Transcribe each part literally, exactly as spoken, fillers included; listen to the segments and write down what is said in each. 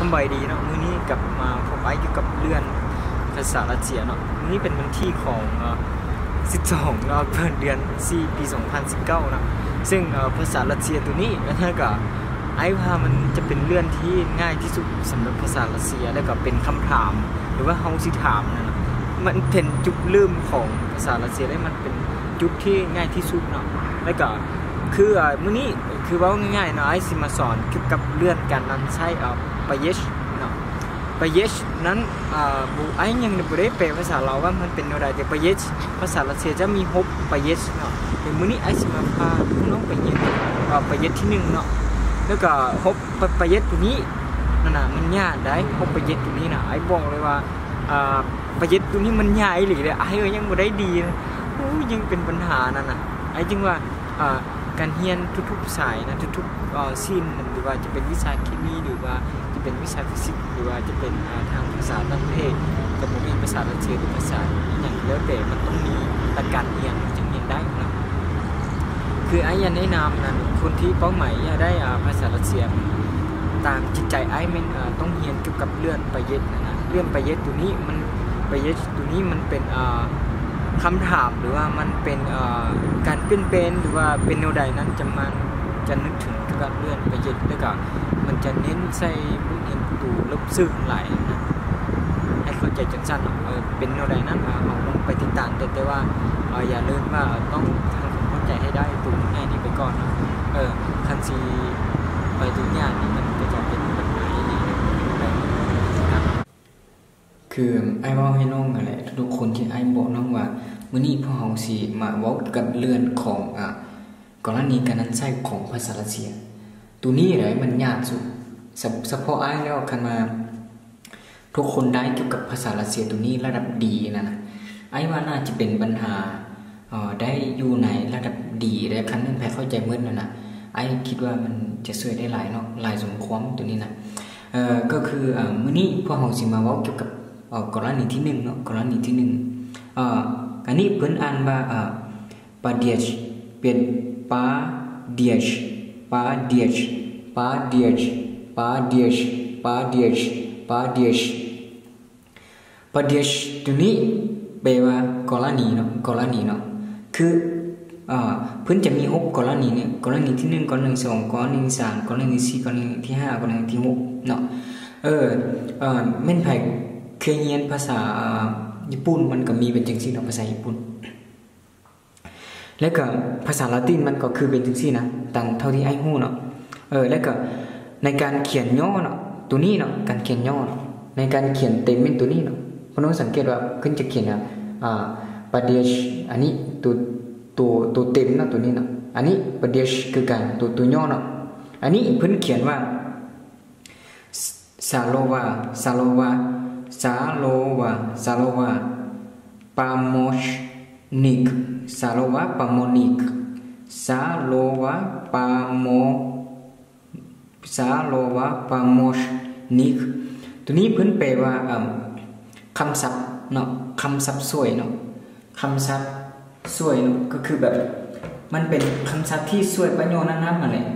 สบายดีเนาะมื้อนี้กลับมาพบไอ้เกี่ยวกับเรื่องภาษารัสเซียเนาะมื้อนี้เป็นวันที่ของสิบสองเนาะเดือนสี่ปีสองพันสิบเก้านะซึ่งภาษารัสเซียตัวนี้แล้วก็ไอ้ว่ามันจะเป็นเรื่องที่ง่ายที่สุดสำหรับภาษารัสเซียแล้วก็เป็นคำถามหรือว่าเฮาสิถามนะมันเป็นจุดเริ่มของภาษารัสเซียและมันเป็นจุดที่ง่ายที่สุดเนาะแล้วก็คือมื้อนี้คือว่าง่ายๆเนาะไอ้สิมาสอนเกี่ยวกับเรื่องการนำใช้เอ่อปะเยชเนาะปะเยชนั้นอ่าบุไอ้ยังบ่ได้แปลภาษาเราว่ามันเป็นอะไรแต่ปะเยชภาษารัสเซียจะมีฮบปะเยชเนาะแต่มื้อนี้ไอ้สิมาพาน้องไปเรียนเอ่อปะเยชที่หนึ่งเนาะแล้วก็ฮบปะเยชตัวนี้นั่นน่ะมันยากได้ฮบปะเยชตัวนี้น่ะไอ้บอกเลยว่าอ่าปะเยชตัวนี้มันยากอีหลีเลยไอ้เอ้ยยังบ่ได้ดีนะโอ้ยังเป็นปัญหานั่นน่ะไอ้จึงว่าอ่าการเรียนทุกๆสายนะทุกๆเอ่อสิ้นหรือว่าจะเป็นวิชาเคมีหรือว่าจะเป็นวิชาฟิสิกส์หรือว่าจะเป็นทางภาษาต่างประเทศกับผมมีภาษารัสเซียหรือภาษาอย่างแล้วแต่มันต้องมีหลักการเรียนจึงเรียนได้นะคือไอ้ยันแนะนำนะคนที่เป้าหมายอยากได้ภาษารัสเซียตามจิตใจไอ้มันต้องเรียนเกี่ยวกับเรื่องปะเยชนะเรื่องปะเยชตัวนี้มันปะเยชตัวนี้มันเป็นคำถามหรือว่ามันเป็นการเปลี่ยนแปลงหรือว่าเป็นแนวใดนั้นจะมันจะนึกถึงการเลื่อนไปเย็นแล้วก็มันจะเน้นใส่ผู้เรียนตูลบซึ้งหลายนะให้เข้าใจจังสั้นเออเป็นแนวใดนั้นเราต้องไปติดตามแต่แต่ว่าอย่าลืมว่าต้องทำความเข้าใจให้ได้ตูง่ายนี่ไปก่อนนะเออคันซีไปตูง่ายนี่มันก็จะเป็นปัญหาอย่างนี้คือไอ้บอกให้น้องอะไรทุกคนที่ไอ้บอกน้องว่ามื้อนี้พ่อเฮาสิมาเว้ากับเรื่องของอ่ะกรณีการนั้นใช้ของภาษารัสเซียตัวนี้แหละมันยากสุดเฉพาะไอ้แล้วคันมาทุกคนได้เกี่ยวกับภาษารัสเซียตัวนี้ระดับดีนะนะไอ้ว่าน่าจะเป็นปัญหาเอ่อได้อยู่ในระดับดีและคันนั้นแพ้เข้าใจมื้อนั่นน่ะไอ้คิดว่ามันจะช่วยได้หลายเนาะหลายสมควรตัวนี้นะเอ่อก็คืออ่ามื้อนี้พ่อเฮาสิมาเว้าเกี่ยวกับเอ่อกรณีที่หนึ่งเนาะกรณีที่หนึ่งเอ่ออันนี้เพิ่นอ่านว่าอ่าปาเดียชเป็นปาเดียชปาเดียชปาเดียชปาเดียชปาเดียชปาเดียชปาเดียชตัวนี้แปลว่ากรณีเนาะกรณีเนาะคืออ่าเพิ่นจะมีหกกรณีเนี่ยกรณีที่หนึ่งกรณีที่สองกรณีที่สามกรณีที่สี่กรณีที่ห้ากรณีที่หกเนาะเออเอ่อแม่นไผเคยเรียนภาษาญี่ปุ่นมันก็มีเป็นจังซี่เนาะภาษาญี่ปุ่นแล้วก็ภาษาละตินมันก็คือเป็นจังซี่นะตามเท่าที่ไอ้ฮู้เนาะเออแล้วก็ในการเขียนย่อเนาะตัวนี้เนาะการเขียนย่อในการเขียนเต็มเป็นตัวนี้เนาะพวกน้องสังเกตว่าขึ้นจะเขียนอ่าปาเดียชอันนี้ตัวตัวตัวเต็มเนาะตัวนี้เนาะอันนี้ปาเดียชคือการตัวตัวย่อเนาะอันนี้เพิ่นเขียนว่าซาโลวาซาโลวาซาโลวาซาโลวาปามอชนิกซาโลวาปามอนิกซาโลวาปามอซาโลวาปามอชนิกตัวนี้เพิ่นแปลว่าคำศัพท์เนาะคำศัพท์สวยเนาะคำศัพท์สวยเนาะก็คือแบบมันเป็นคำศัพท์ที่สวยประโยชน์นั้นๆมาเลย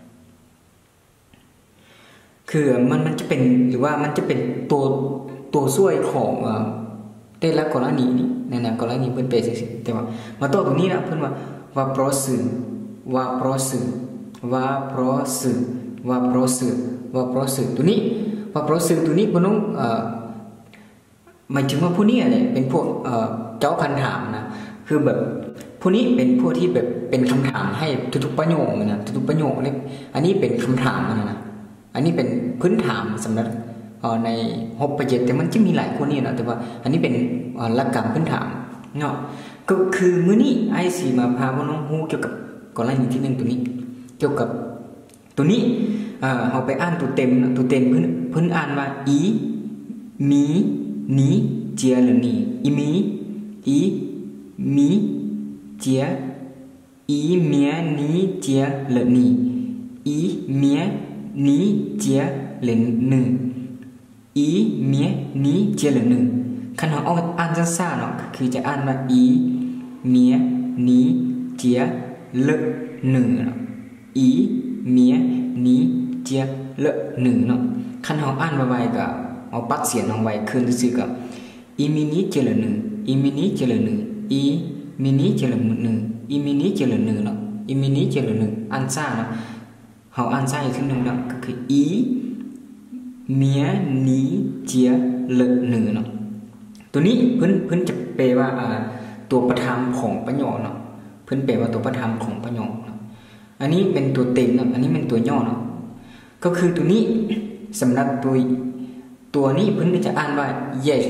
คือมันมันจะเป็นหรือว่ามันจะเป็นตัวตัวช่วยของเอ่อแต่ละกรณีนี่นั่นน่ะกรณีเพิ่นเปจังซี่แต่ว่ามาตัวตรงนี้นะเพิ่นว่า вопрос вопрос вопрос вопрос вопрос ตัวนี้ вопрос ตัวนี้บ่ต้องเอ่อหมายถึงว่าผู้นี้เนี่ยเป็นพวกเอ่อเจ้าคันถามนะคือแบบผู้นี้เป็นพวกที่แบบเป็นคำถามให้ทุกๆประโยคนะทุกๆประโยคเลยอันนี้เป็นคำถามนะอันนี้เป็นพื้นฐานสำหรับในหกประเด็นแต่มันจะมีหลายคนนี่เนาะแต่ว่าอันนี้เป็นหลักการพื้นฐานเนาะก็คือมื้อนี้ไอ้สิมาพาพวกน้องฮู้เกี่ยวกับกรณีที่หนึ่งตัวนี้เกี่ยวกับตัวนี้เอ่อเฮาไปอ่านตัวเต็มตัวเต็มเพิ่นเพิ่นอ่านว่าอีมีนีเจียหรือนีอีมีอีมีเจียอีเมียนีเจียหรือนีอีเมียนีเจียหรือนึอีเมียนีเจียหรือนึคันเฮาเอาอ่านซ่าๆเนาะก็คือจะอ่านว่าอีเมียนีเจียหรือนึเนาะอีเมียนีเจียหรือนึเนาะคันเฮาอ่านไวๆก็เอาปัดเสียงลงไว้คืนซื่อๆก็อีมินิเจริญนึอีมินิเจริญนึอีมินิเจริญนึอีมินิเจริญนึเนาะอีมินิเจริญนึอันซ่าเนาะเฮาอ่านซ่าอีกทีนึงเนาะก็คืออีเมียนีเจียเลนึเนาะตัวนี้เพิ่นเพิ่นจะแปลว่าอ่าตัวประธานของประโยคเนาะเพิ่นแปลว่าตัวประธานของประโยคเนาะอันนี้เป็นตัวเต็มเนาะอันนี้เป็นตัวย่อเนาะก็คือตัวนี้สำหรับตัวตัวนี้เพิ่นจะอ่านว่า yes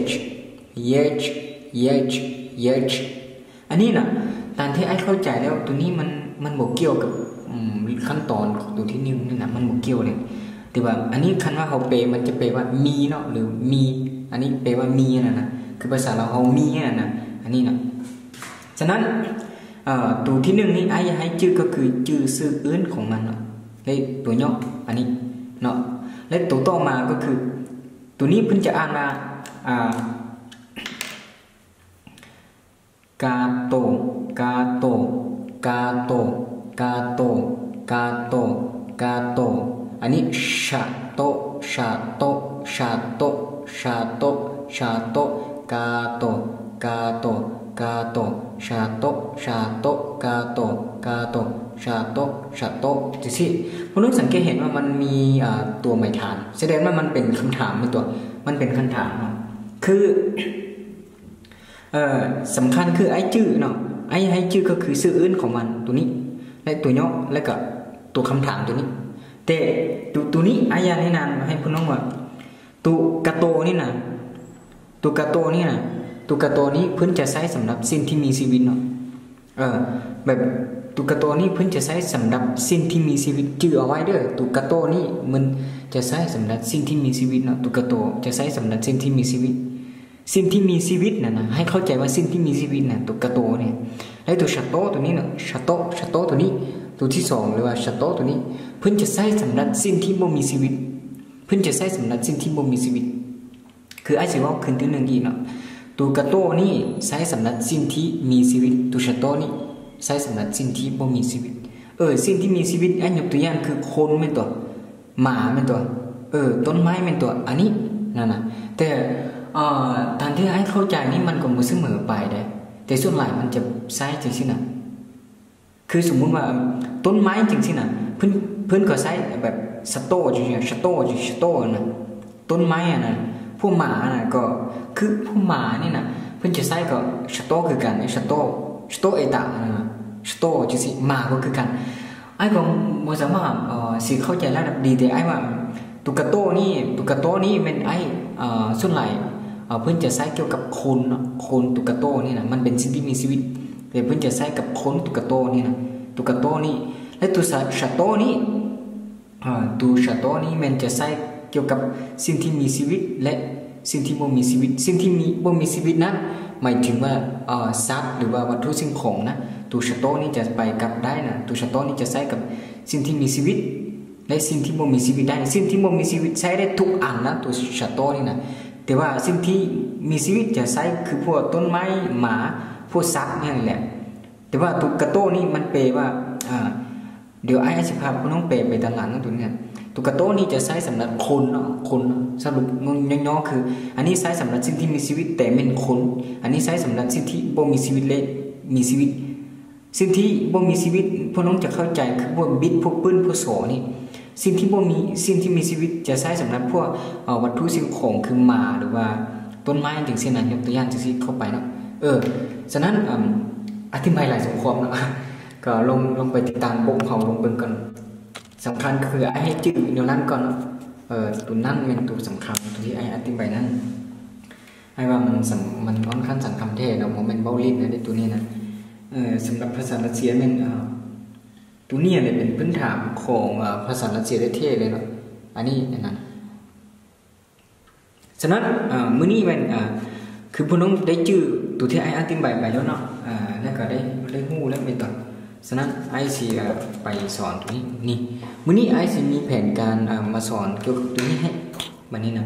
yes yes yes อันนี้นะตามที่ไอ้เข้าใจแล้วตัวนี้มันมันบ่เกี่ยวกับขั้นตอนของตัวที่หนึ่งนี่นะมันบ่เกี่ยวเลยแต่ว่าอันนี้คันว่าเฮาแปลมันจะแปลว่ามีเนาะหรือมีอันนี้แปลว่ามีน่ะนะคือภาษาเราเฮามีน่ะนะอันนี้นะฉะนั้นเอ่อตัวที่หนึ่งนี่ไอ้อยากให้ชื่อก็คือชื่อชื่ออื่นของมันเนาะและตัวย่ออันนี้เนาะและตัวต่อมาก็คือตัวนี้เพิ่นจะอ่านว่าอ่ากาโตกาโตกาโตกาโตกาโตกาโตอันนี้ชาโตชาโตชาโตชาโตชาโตกาโตกาโตกาโตชาโตชาโตกาโตกาโตชาโตชาโตจิสิคุณต้องสังเกตเห็นว่ามันมีตัวหมายฐานแสดงว่ามันเป็นคำถามเป็นตัวมันเป็นคำถามเนาะคือเอ่อสำคัญคือไอ้ชื่อเนาะไอ้ให้ชื่อก็คือชื่ออื่นของมันตัวนี้และตัวย่อและก็ตัวคำถามตัวนี้แต่ตัวตัวนี้ไอ้ยาให้นานให้คุณน้องว่าตัวกาโตนี่นะตัวกาโตนี่นะตัวกาโตนี้เพิ่นจะใช้สำหรับสิ่งที่มีชีวิตเนาะเออแบบตัวกาโตนี้เพิ่นจะใช้สำหรับสิ่งที่มีชีวิตจื่อเอาไว้เด้อตัวกาโตนี้มันจะใช้สำหรับสิ่งที่มีชีวิตเนาะตัวกาโตจะใช้สำหรับสิ่งที่มีชีวิตสิ่งที่มีชีวิตน่ะนะให้เข้าใจว่าสิ่งที่มีชีวิตน่ะตัวกาโตเนี่ยและตัวชาโตตัวนี้เนาะชาโตชาโตตัวนี้ตัวที่สองหรือว่าชาโตตัวนี้เพิ่นจะใช้สำหรับสิ่งที่บ่มีชีวิตเพิ่นจะใช้สำหรับสิ่งที่บ่มีชีวิตคือไอ้สิว่าขึ้นตัวนึงอีกเนาะตัวกาโตนี่ใช้สำหรับสิ่งที่มีชีวิตตัวชาโตนี่ใช้สำหรับสิ่งที่บ่มีชีวิตเออสิ่งที่มีชีวิตอันยกตัวอย่างคือคนแม่นตัวหมาแม่นตัวเออต้นไม้แม่นตัวอันนี้นั่นน่ะแต่เอ่อทางที่ให้เข้าใจนี่มันก็บ่เสมอไปได้แต่ส่วนหลายมันจะใช้จังซี่น่ะคือสมมุติว่าต้นไม้จังซี่น่ะเพิ่นเพิ่นก็ใช้แบบสโตจังซี่สโตจังสโตน่ะต้นไม้อ่ะน่ะพวกหมาน่ะก็คือพวกหมานี่น่ะเพิ่นจะใช้ก็สโตคือกันไอ้สโตสโตเอตะน่ะสโตจังซี่หมาก็คือกันไอ้ก็บ่สามารถเอ่อสิเข้าใจระดับดีแต่ไอ้ว่าตุกะโตนี่ตุกะโตนี่เป็นไอ้เอ่อส่วนหลายเอ่อเพิ่นจะใช้เกี่ยวกับคนเนาะคนตุกะโตนี่น่ะมันเป็นสิ่งที่มีชีวิตแต่เพิ่นจะใช้กับคนตุกะโตนี่น่ะตุกะโตนี่และตัวชาโตนี่อ่าตัวชาโตนี่มันจะใช้เกี่ยวกับสิ่งที่มีชีวิตและสิ่งที่บ่มีชีวิตสิ่งที่มีบ่มีชีวิตนั้นหมายถึงว่าเอ่อสัตว์หรือว่าวัตถุสิ่งของนะตัวชาโตนี่จะไปกับได้นะตัวชาโตนี่จะใช้กับสิ่งที่มีชีวิตและสิ่งที่บ่มีชีวิตได้สิ่งที่บ่มีชีวิตใช้ได้ทุกอันนะตัวชาโตนี่นะแต่ว่าสิ่งที่มีชีวิตจะใช้คือพวกต้นไม้หมาพวกสัตว์นี่แหละแต่ว่าตุกะโตนี่มันแปลว่าอ่าเดี๋ยวไอ้อธิภาพคุณต้องแปลไปด้านหลังนะตัวนี้ตุกะโตนี่จะใช้สำหรับคนเนาะคนสรุปย่อๆคืออันนี้ใช้สำหรับสิ่งที่มีชีวิตแต่เป็นคนอันนี้ใช้สำหรับสิ่งที่บ่มีชีวิตและมีชีวิตสิ่งที่บ่มีชีวิตพวกน้องจะเข้าใจคือพวกบิดพวกปืนพวกโสนี่สิ่งที่บ่มีสิ่งที่มีชีวิตจะใช้สำหรับพวกเอ่อวัตถุสิ่งของคือหมาหรือว่าต้นไม้จังซี่น่ะยกตัวอย่างจังซี่เข้าไปเนาะเออฉะนั้นอ่าอธิบายหลายสมความเนาะก็ลงลงไปติดตามบ่งเฮาลงเบิ่งกันสำคัญคือไอ้ให้จื้อแนวนั้นก่อนเออตัวนั้นเป็นตัวสำคัญตัวที่ไอ้อธิบายนั้นไอ้ว่ามันมันค่อนข้างสำคัญแท้เนาะบ่แม่นเว้าลิ้นนะตัวนี้นะเออสำหรับภาษารัสเซียแม่นอ่าตัวนี้เนี่ยเป็นพื้นฐานของภาษารัสเซียได้เท่เลยเนาะอันนี้นั่นฉะนั้นอ่ามื้อนี้แม่นอ่าคือพวกน้องได้ชื่อตัวที่ไอ้อธิบายไปแล้วเนาะอ่าแล้วก็ได้ได้ฮู้แล้วไปต่อฉะนั้นไอ้สิไปสอนตัวนี้นี่มื้อนี้ไอ้สิมีแผนการอ่ามาสอนเกี่ยวกับตัวนี้ให้บัดนี้นะ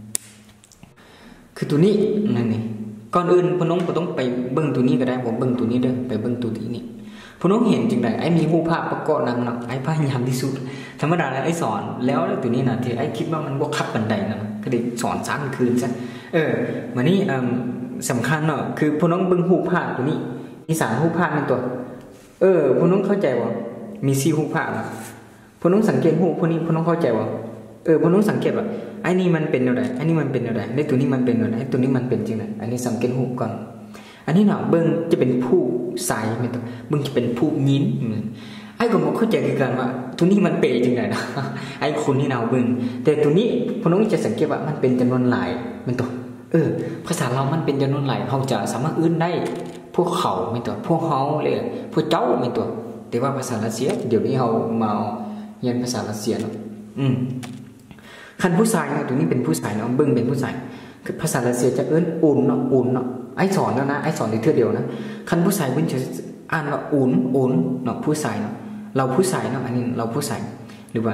คือตัวนี้นั่นนี่ก่อนอื่นพวกน้องบ่ต้องไปเบิ่งตัวนี้ก็ได้บ่เบิ่งตัวนี้เด้อไปเบิ่งตัวนี้นี่พวกน้องเห็นจริงไหนไอ้มีรูปภาพประกอบนำเนาะไอ้พยายามที่สุดธรรมดาแล้วไอ้สอนแล้วตัวนี้นะที่ไอ้คิดว่ามันบวกขับบันไดนะก็เลยสอนซ้ำคืนซะเออมานี่สำคัญเนาะคือพวกน้องบึ้งรูปภาพตัวนี้มีสามรูปภาพในตัวเออพวกน้องเข้าใจว่ามีสี่รูปภาพนะพวกน้องสังเกตรูปพวกนี้พวกน้องเข้าใจว่าเออพวกน้องสังเกตว่าไอ้นี่มันเป็นอะไรไอ้นี่มันเป็นอะไรในตัวนี้มันเป็นอะไรไอ้ตัวนี้มันเป็นจริงไหนอันนี้สังเกตรูปก่อนอันนี้เนาะเบิ้งจะเป็นผู้ใส่ไม่ต้องเบิ้งจะเป็นผู้ยิ้มไอ้ก็บอกเข้าใจกันว่าตัวนี้มันเปย์จริงไหนนะไอ้คนที่เราเบิ้งแต่ตัวนี้พวกน้องจะสังเกตว่ามันเป็นจำนวนหลายเป็นตัวเออภาษาเรามันเป็นจำนวนหลายเขาจะสามารถอื่นได้พวกเขาไม่ตัวพวกเขาเลยพวกเจ้าไม่ตัวแต่ว่าภาษารัสเซียเดี๋ยวนี้เขามาเรียนภาษารัสเซียเนาะอืมคันผู้ชายเนาะตัวนี้เป็นผู้ชายเนาะเบิ้งเป็นผู้ชายภาษารัสเซียจะเอิ้นอุ่นเนาะอุ่นเนาะไอ้สอนแล้วนะไอ้สอนในเทื่อเดียวนะคันผู้ชายเบิ้งจะอ่านว่าอุ่นอุ่นเนาะผู้ชายเนาะเราผู้ชายเนาะอันนี้เราผู้ชายหรือว่า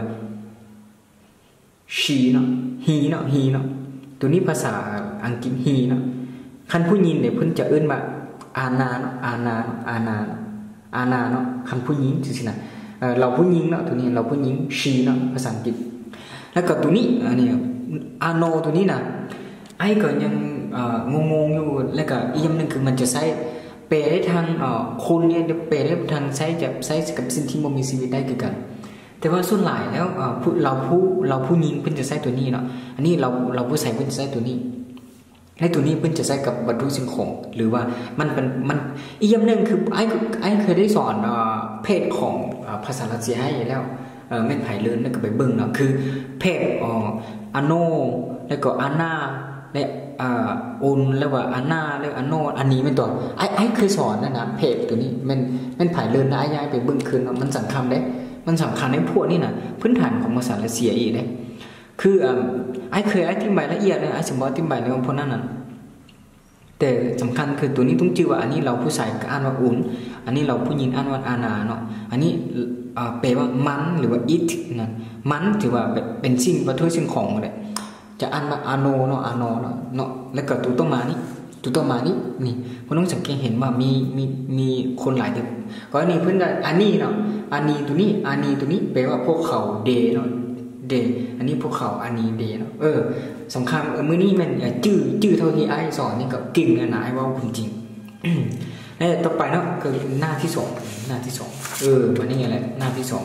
she เนาะ he เนาะ he เนาะตัวนี้ภาษาอังกฤษ he เนาะคันผู้หญิงเนี่ยเพิ่นจะเอิ้นว่าอานาเนาะอานาอานาอานาเนาะคันผู้หญิงสิๆนะเออเราผู้หญิงเนาะตัวนี้เราผู้หญิง she เนาะภาษาอังกฤษแล้วก็ตัวนี้อันนี้อาโนตัวนี้นะไอ้ก็ยังงงๆอยู่แล้วก็อีกอย่างนึงคือมันจะใช้แปลได้ทางคนเนี่ยแปลได้ทางใช้จะใช้กับสิ่งที่มันมีชีวิตได้คือกันแต่ว่าส่วนหลายแล้วเราผู้เราผู้หญิงเพิ่นจะใช้ตัวนี้เนาะอันนี้เราเราผู้ชายเพิ่นจะใช้ตัวนี้และตัวนี้เพิ่นจะใช้กับวัตถุสิ่งของหรือว่ามันเป็นมันอีกอย่างนึงคือไอ้ไอ้เคยได้สอนเพศของภาษารัสเซียให้แล้วเออแม่นไผเลินแล้วก็ไปเบิ่งเนาะคือเพศอ๋ออาโนแล้วก็อานาและอ่าอุนแล้วว่าอานาแล้วอาโนอันนี้เป็นตัวไอ้ไอ้เคยสอนนะนะเพศตัวนี้มันมันไผเลินนะไอ้ยายไปเบิ่งคืนเนาะมันสำคัญเด้มันสำคัญในพวกนี้นะพื้นฐานของภาษารัสเซียอีกเด้คืออ่าไอ้เคยอธิบายละเอียดเลยไอ้สมมติอธิบายในพวกนั้นน่ะแต่สำคัญคือตัวนี้ต้องชื่อว่าอันนี้เราผู้ชายอ่านว่าอุนอันนี้เราผู้หญิงอ่านว่าอานาเนาะอันนี้แปลว่ามันหรือว่า it นั่นมันถือว่าเป็นสิ่งวัตถุสิ่งของเลยจะอ่านว่าอาโนเนาะอาโนเนาะเนาะแล้วก็ตัวต่อมานี่ตัวต่อมานี่นี่คุณต้องสังเกตเห็นว่ามีมีมีคนหลายตัวก็อันนี้เพิ่นก็อันนี้เนาะอันนี้ตัวนี้อันนี้ตัวนี้แปลว่าพวกเขาเดเนาะเดอันนี้พวกเขาอันนี้เดเนาะเออสำคัญเออมื้อนี้มันจื้อจื้อเท่าที่ไอ้สอนนี่ก็เก่งนะนะไอ้ว่าคุณจริงแล้วต่อไปเนาะคือหน้าที่สองหน้าที่สองเออวันนี้อะไรหน้าที่สอง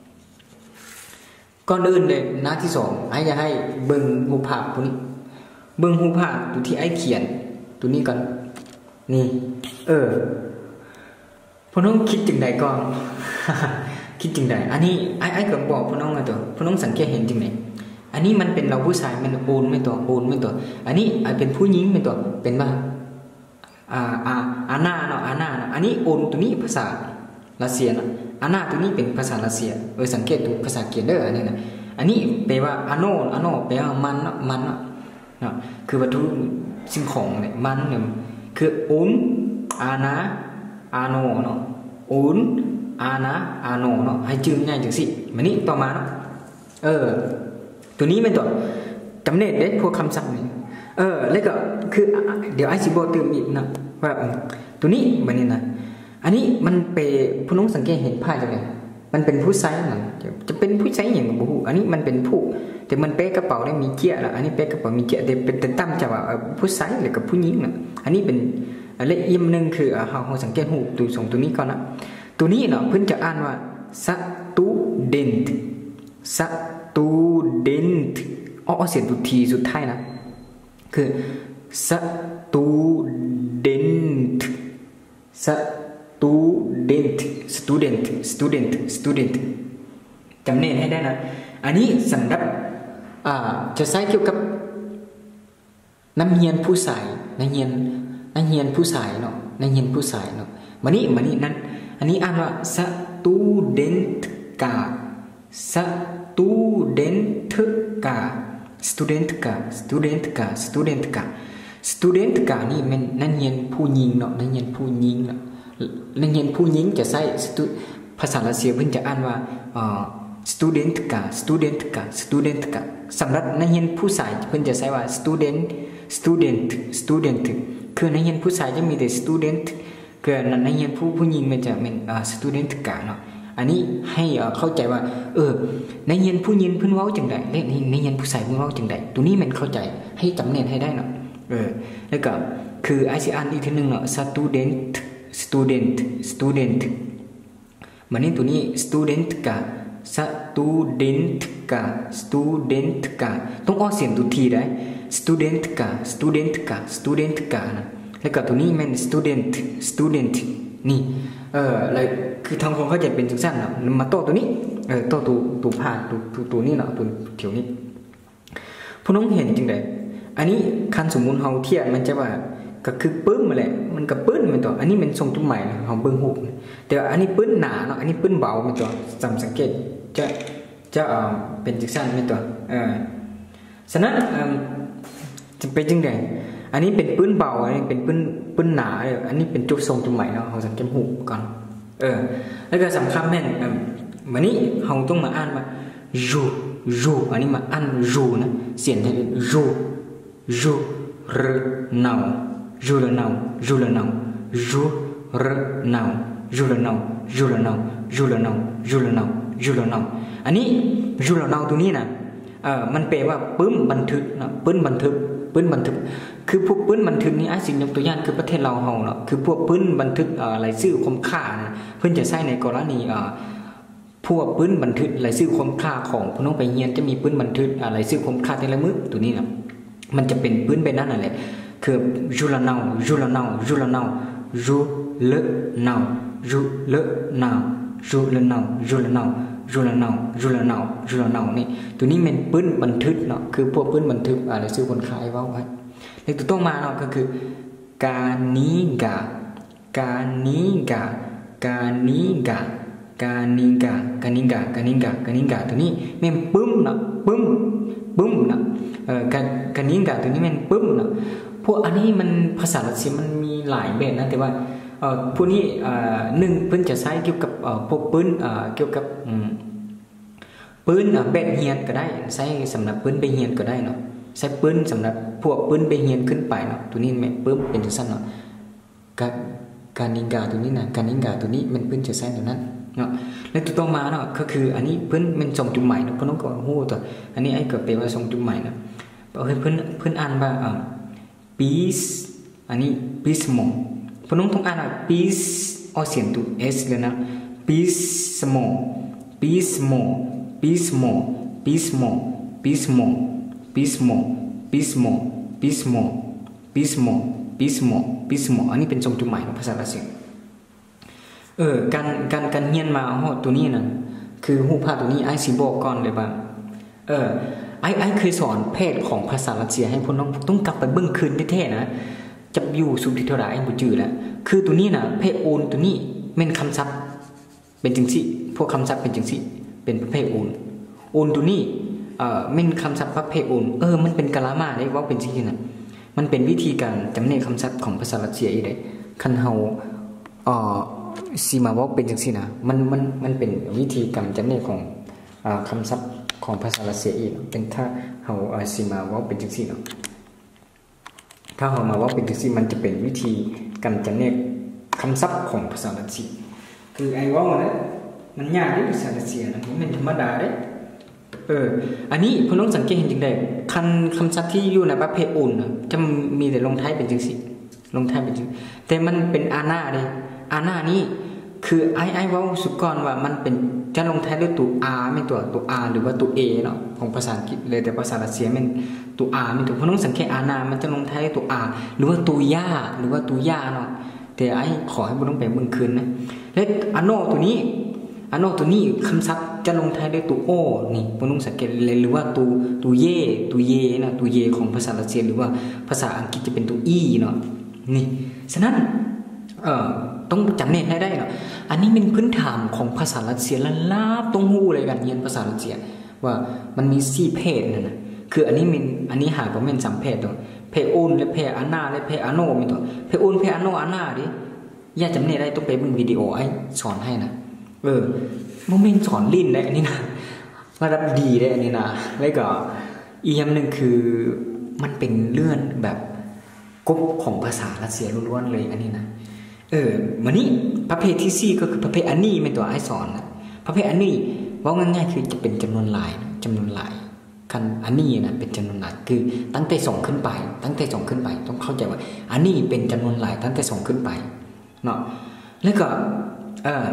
ก่อนอื่นเลยหน้าที่สองไอ้จะให้เบิ่งรูปภาพตัวนี้เบิ่งรูปภาพตัวที่ไอ้เขียนตัวนี้ก่อนนี่เออพวกน้องคิดจึงใดก่อน คิดจึงใดอันนี้ไอ้ไอ้ก็บอกพวกน้องไงตัวพวกน้องสังเกตเห็นจึงไหนอันนี้มันเป็นเราผู้ชายมันโอนไม่ตัวโอนไม่ตัวอันนี้ไอ้เป็นผู้หญิงไม่ตัวเป็นว่าอ่าอ่าอานาเนาะอานาเนาะอันนี้โอนตัวนี้ภาษารัสเซียเนาะอานาตัวนี้เป็นภาษารัสเซียเออสังเกตดูภาษาเกียร์เด้ออันนี้นะอันนี้แปลว่าอาโนอาโนแปลว่ามันเนาะมันเนาะเนาะคือวัตถุสิ่งของเนี่ยมันเนี่ยคืออุนอานาอาโนเนาะอุนอานาอาโนเนาะให้จื่อง่ายจังสิมันนี่ต่อมาเนาะเออตัวนี้เป็นตัวกำเนิดเด็กพวกคำศัพท์นี่เออแล้วก็คือเดี๋ยวไอซิโบเติมอีกนะว่าตัวนี้มันนี่นะอันนี้มันเป็นผู้น้องสังเกตเห็นภาพจังไงมันเป็นผู้ใช้นะจะเป็นผู้ใช้อย่างบุหูอันนี้มันเป็นผู้แต่มันเป๊ะกระเป๋าได้มีเกียร์ละอันนี้เป๊ะกระเป๋ามีเกียร์แต่เป็นตั้มจะว่าผู้ใช้หรือกับผู้หญิงนะอันนี้เป็นและอีกหนึ่งคือเราเราสังเกตหูตัวสองตัวนี้ก่อนนะตัวนี้เนาะเพิ่นจะอ่านว่าสัตูเดนต์สัตูเดนต์อ๋อเสียงตัวทีสุดท้ายนะคือสตูเดนต์สตูเดนต์สตูเดนต์สตูเดนต์สตูเดนต์จำเนียนให้ได้นะอันนี้สำหรับอ่าจะใช้เกี่ยวกับนักเรียนผู้ชายนักเรียนนักเรียนผู้ชายเนาะนักเรียนผู้ชายเนาะมานี่มานี่นั้นอันนี้อ่านว่าสตูเดนต์กาสตูเดนต์กาstudent กะ student กะ student กะ student กะนี่มันนักเรียนผู้หญิงเนาะนักเรียนผู้หญิงเนาะนักเรียนผู้หญิงจะใช้ภาษารัสเซียเพิ่นจะอ่านว่าเอ่อ student กะ student กะ student กะสำหรับนักเรียนผู้ชายเพิ่นจะใช้ว่า student student student คือนักเรียนผู้ชายจะมีแต่ student เกิดนักเรียนผู้ผู้หญิงมันจะเป็นอ่า student กะเนาะอันนี้ให้เข้าใจว่าเออนักเรียนผู้หญิงเพิ่นเว้าจังได๋และนักเรียนผู้ชายเพิ่นเว้าจังได๋ตัวนี้มันเข้าใจให้จำแนกให้ได้เนาะเออแล้วก็คือไอซีอ่านอีกทีนึงเนาะ student student student มันนี่ตัวนี้ student กะ student กะ student กะต้องออกเสียงตัวทีได้ student กะ student กะ student กะนะแล้วก็ตัวนี้มัน student student นี่เออเลยคือทางคนเขาจะเป็นจังซั่นเนาะมาโตตัวนี้เออโตตัวตัวผ่านตัวตัวตัวนี้เนาะตัวแถวนี้พวกน้องเห็นจังได๋อันนี้คันสมมุติเฮาเทียบมันจะว่าก็คือปึ้มมาแหละมันก็ปึ้นมันตัวอันนี้มันทรงจุ่มใหม่เฮาเบิ่งรูปแต่อันนี้ปึ้นหนาเนาะอันนี้ปึ้นเบามันตัวจำสังเกตจะจะเอ่อเป็นจังซั่นมันตัวเออฉะนั้นเอ่อจะเป็นจังได๋อันนี้เป็นปื้นเบาอันนี้เป็นปื้นปื้นหนาอันนี้เป็นจุดทรงจุดใหม่เนาะเฮาสังเกตหูก่อนเออแล้วก็สำคัญแม่นเอ่อมื้อนี้เฮาต้องมาอ่านว่ายูยูอันนี้มาอ่านยูนะเสียงให้ยูยูรนาวยูรนาวยูรนาวยูรนาวยูรนาวยูรนาวยูรนาวยูรนาวยูรนาวอันนี้ยูรนาวตัวนี้นะเอ่อมันแปลว่าปึ้มบันทึกเนาะปึ้นบันทึกปื้นบันทึกคือพวกปื้นบันทึกนี้ไอ้สิ่งยกตัวอย่างคือประเทศเราเฮาเนาะคือพวกปื้นบันทึกเอ่อรายชื่อคุ้มค่านะเพิ่นจะใช้ในกรณีเอ่อพวกปื้นบันทึกรายชื่อคุ้มค่าของพี่น้องไปเรียนจะมีปื้นบันทึกอ่ารายชื่อคุ้มค่าแต่ละมื้อตัวนี้นะมันจะเป็นปื้นแบบนั้นนั่นแหละคือยูลานาวยูลานาวยูลานาวยูเลนาวยูเลนาวยูเลนาวยูเลนาวยูลานาวยูลานาวยูลานาวนี่ตัวนี้เป็นปื้นบันทึกเนาะคือพวกปื้นบันทึกอะไรซื้อคนขายเว้าไว้แล้วตัวต้องมาเนาะก็คือกานิกากานิกากานิกากานิกากานิกากานิกากานิกาตัวนี้แม่นปึ้มเนาะปึ้มปึ้มเนาะเอ่อกากานิกาตัวนี้แม่นปึ้มเนาะพวกอันนี้มันภาษารัสเซียมันมีหลายแบบนะแต่ว่าเอ่อพวกนี้เอ่อหนึ่งเพิ่นจะใช้เกี่ยวกับเอ่อพวกปืนเอ่อเกี่ยวกับอืมปืนเบ็ดเฮียนก็ได้ใช้สำหรับปืนไปเฮียนก็ได้เนาะใช้ปืนสำหรับพวกปืนไปเฮียนขึ้นไปเนาะตัวนี้แม่นปึ๊บเป็นจังซั่นเนาะกาการนิงกาตัวนี้น่ะการนิงกาตัวนี้มันปืนจะใช้ตัวนั้นเนาะแล้วตัวต่อมาเนาะก็คืออันนี้เพิ่นมันส่งจุดหมายเนาะเพิ่นต้องก็ฮู้ตัวอันนี้ไอ้ก็แปลว่าส่งจุดหมายเนาะเพิ่นเพิ่นเพิ่นอ่านว่าอ่า peace อันนี้ peace มองเพิ่นต้องอ่านว่า peace ออกเสียงตัว s เลยนะ peace มอง peace มอง peace มอง peace มอง peace มอง peace มอง peace มอง peace มอง peace มอง peace มอง peace มองอันนี้เป็นทรงจุดหมายของภาษารัสเซียเออการการการเรียนมาฮอดตัวนี้น่ะคือฮู้ภาพตัวนี้ไอ้สิบอกก่อนเลยว่าเออไอ้ไอ้เคยสอนเพศของภาษารัสเซียให้พวกน้องต้องกลับไปเบิ่งคืนแท้ๆนะจะอยู่สุดที่เท่าไหร่ไอ้บ่จื้อแล้วคือตัวนี้น่ะเพศโอนตัวนี้แม่นคำศัพท์เป็นจังซี่พวกคำศัพท์เป็นจังซี่เป็นประเภทโอนโอนตัวนี้เอ่อแม่นคำศัพท์ประเภทโอนเออมันเป็นกะลามาได้ว่าเป็นจังซี่น่ะมันเป็นวิธีการจำแนกคำศัพท์ของภาษารัสเซียอีกได้คันเฮาเอ่อสิมาเว้าเป็นจังซี่นะมันมันมันเป็นวิธีการจำแนกของอ่าคำศัพท์ของภาษารัสเซียอีกเป็นถ้าเฮาอ่าสิมาเว้าเป็นจังซี่เนาะถ้าเฮามาเว้าเป็นจังซี่มันจะเป็นวิธีการจำแนกคำศัพท์ของภาษารัสเซียคือไอ้เว้านะมันยากเด้ภาษารัสเซียนะมันเป็นธรรมดาเด้เอออันนี้พี่น้องสังเกตเห็นจังได๋คันคำศัพท์ที่อยู่ในประเภทอุ่นน่ะจะมีแต่ลงท้ายเป็นจังซี่ลงท้ายเป็นจังแต่มันเป็นอานาเด้อานานี่คือไอ้ไอ้เว้าสุก่อนว่ามันเป็นจะลงท้ายด้วยตัว r ไม่ตัวตัว r หรือว่าตัว a เนาะของภาษาอังกฤษเลยแต่ภาษารัสเซียมันตัว r ไม่ตัวพี่น้องสังเกตอานามันจะลงท้ายด้วยตัว r หรือว่าตัวย่าหรือว่าตัวย่าเนาะแต่ไอ้ขอให้บ่ต้องไปเบิ่งคืนนะและอโนตัวนี้อโนตัวนี้คำศัพท์จะลงท้ายด้วยตัว o นี่บ่ต้องสังเกตเลยหรือว่าตัวตัวเยตัวเยนะตัวเยของภาษารัสเซียหรือว่าภาษาอังกฤษจะเป็นตัว e เนาะนี่ฉะนั้นเอ่อต้องจำแนกให้ได้เนาะอันนี้เป็นพื้นฐานของภาษารัสเซียละลาบต้องฮู้เลยกันเรียนภาษารัสเซียว่ามันมีสี่เพศนั่นน่ะคืออันนี้มันอันนี้หาบ่แม่นสามเพศตัวเพศโอนและเพศอานาและเพศอาโนมีตัวเพศโอนเพศอาโนอานาดิอย่าจำแนกได้ต้องไปเบิ่งวิดีโอไอ้สอนให้นะเออบ่แม่นสอนลิ้นได้อันนี้นะระดับดีได้อันนี้นะแล้วก็อีกอย่างนึงคือมันเป็นเรื่องแบบกบของภาษารัสเซียล้วนๆเลยอันนี้นะเออมันนี่ประเภทที่สี่ก็คือประเภทอันนี้เป็นตัวไอสอนนะประเภทอันนี้ว่าง่ายๆคือจะเป็นจำนวนหลายจำนวนหลายคันอันนี้นะเป็นจำนวนหลายคือตั้งแต่สองขึ้นไปตั้งแต่สองขึ้นไปต้องเข้าใจว่าอันนี้เป็นจำนวนหลายตั้งแต่สองขึ้นไปเนาะแล้วก็เออ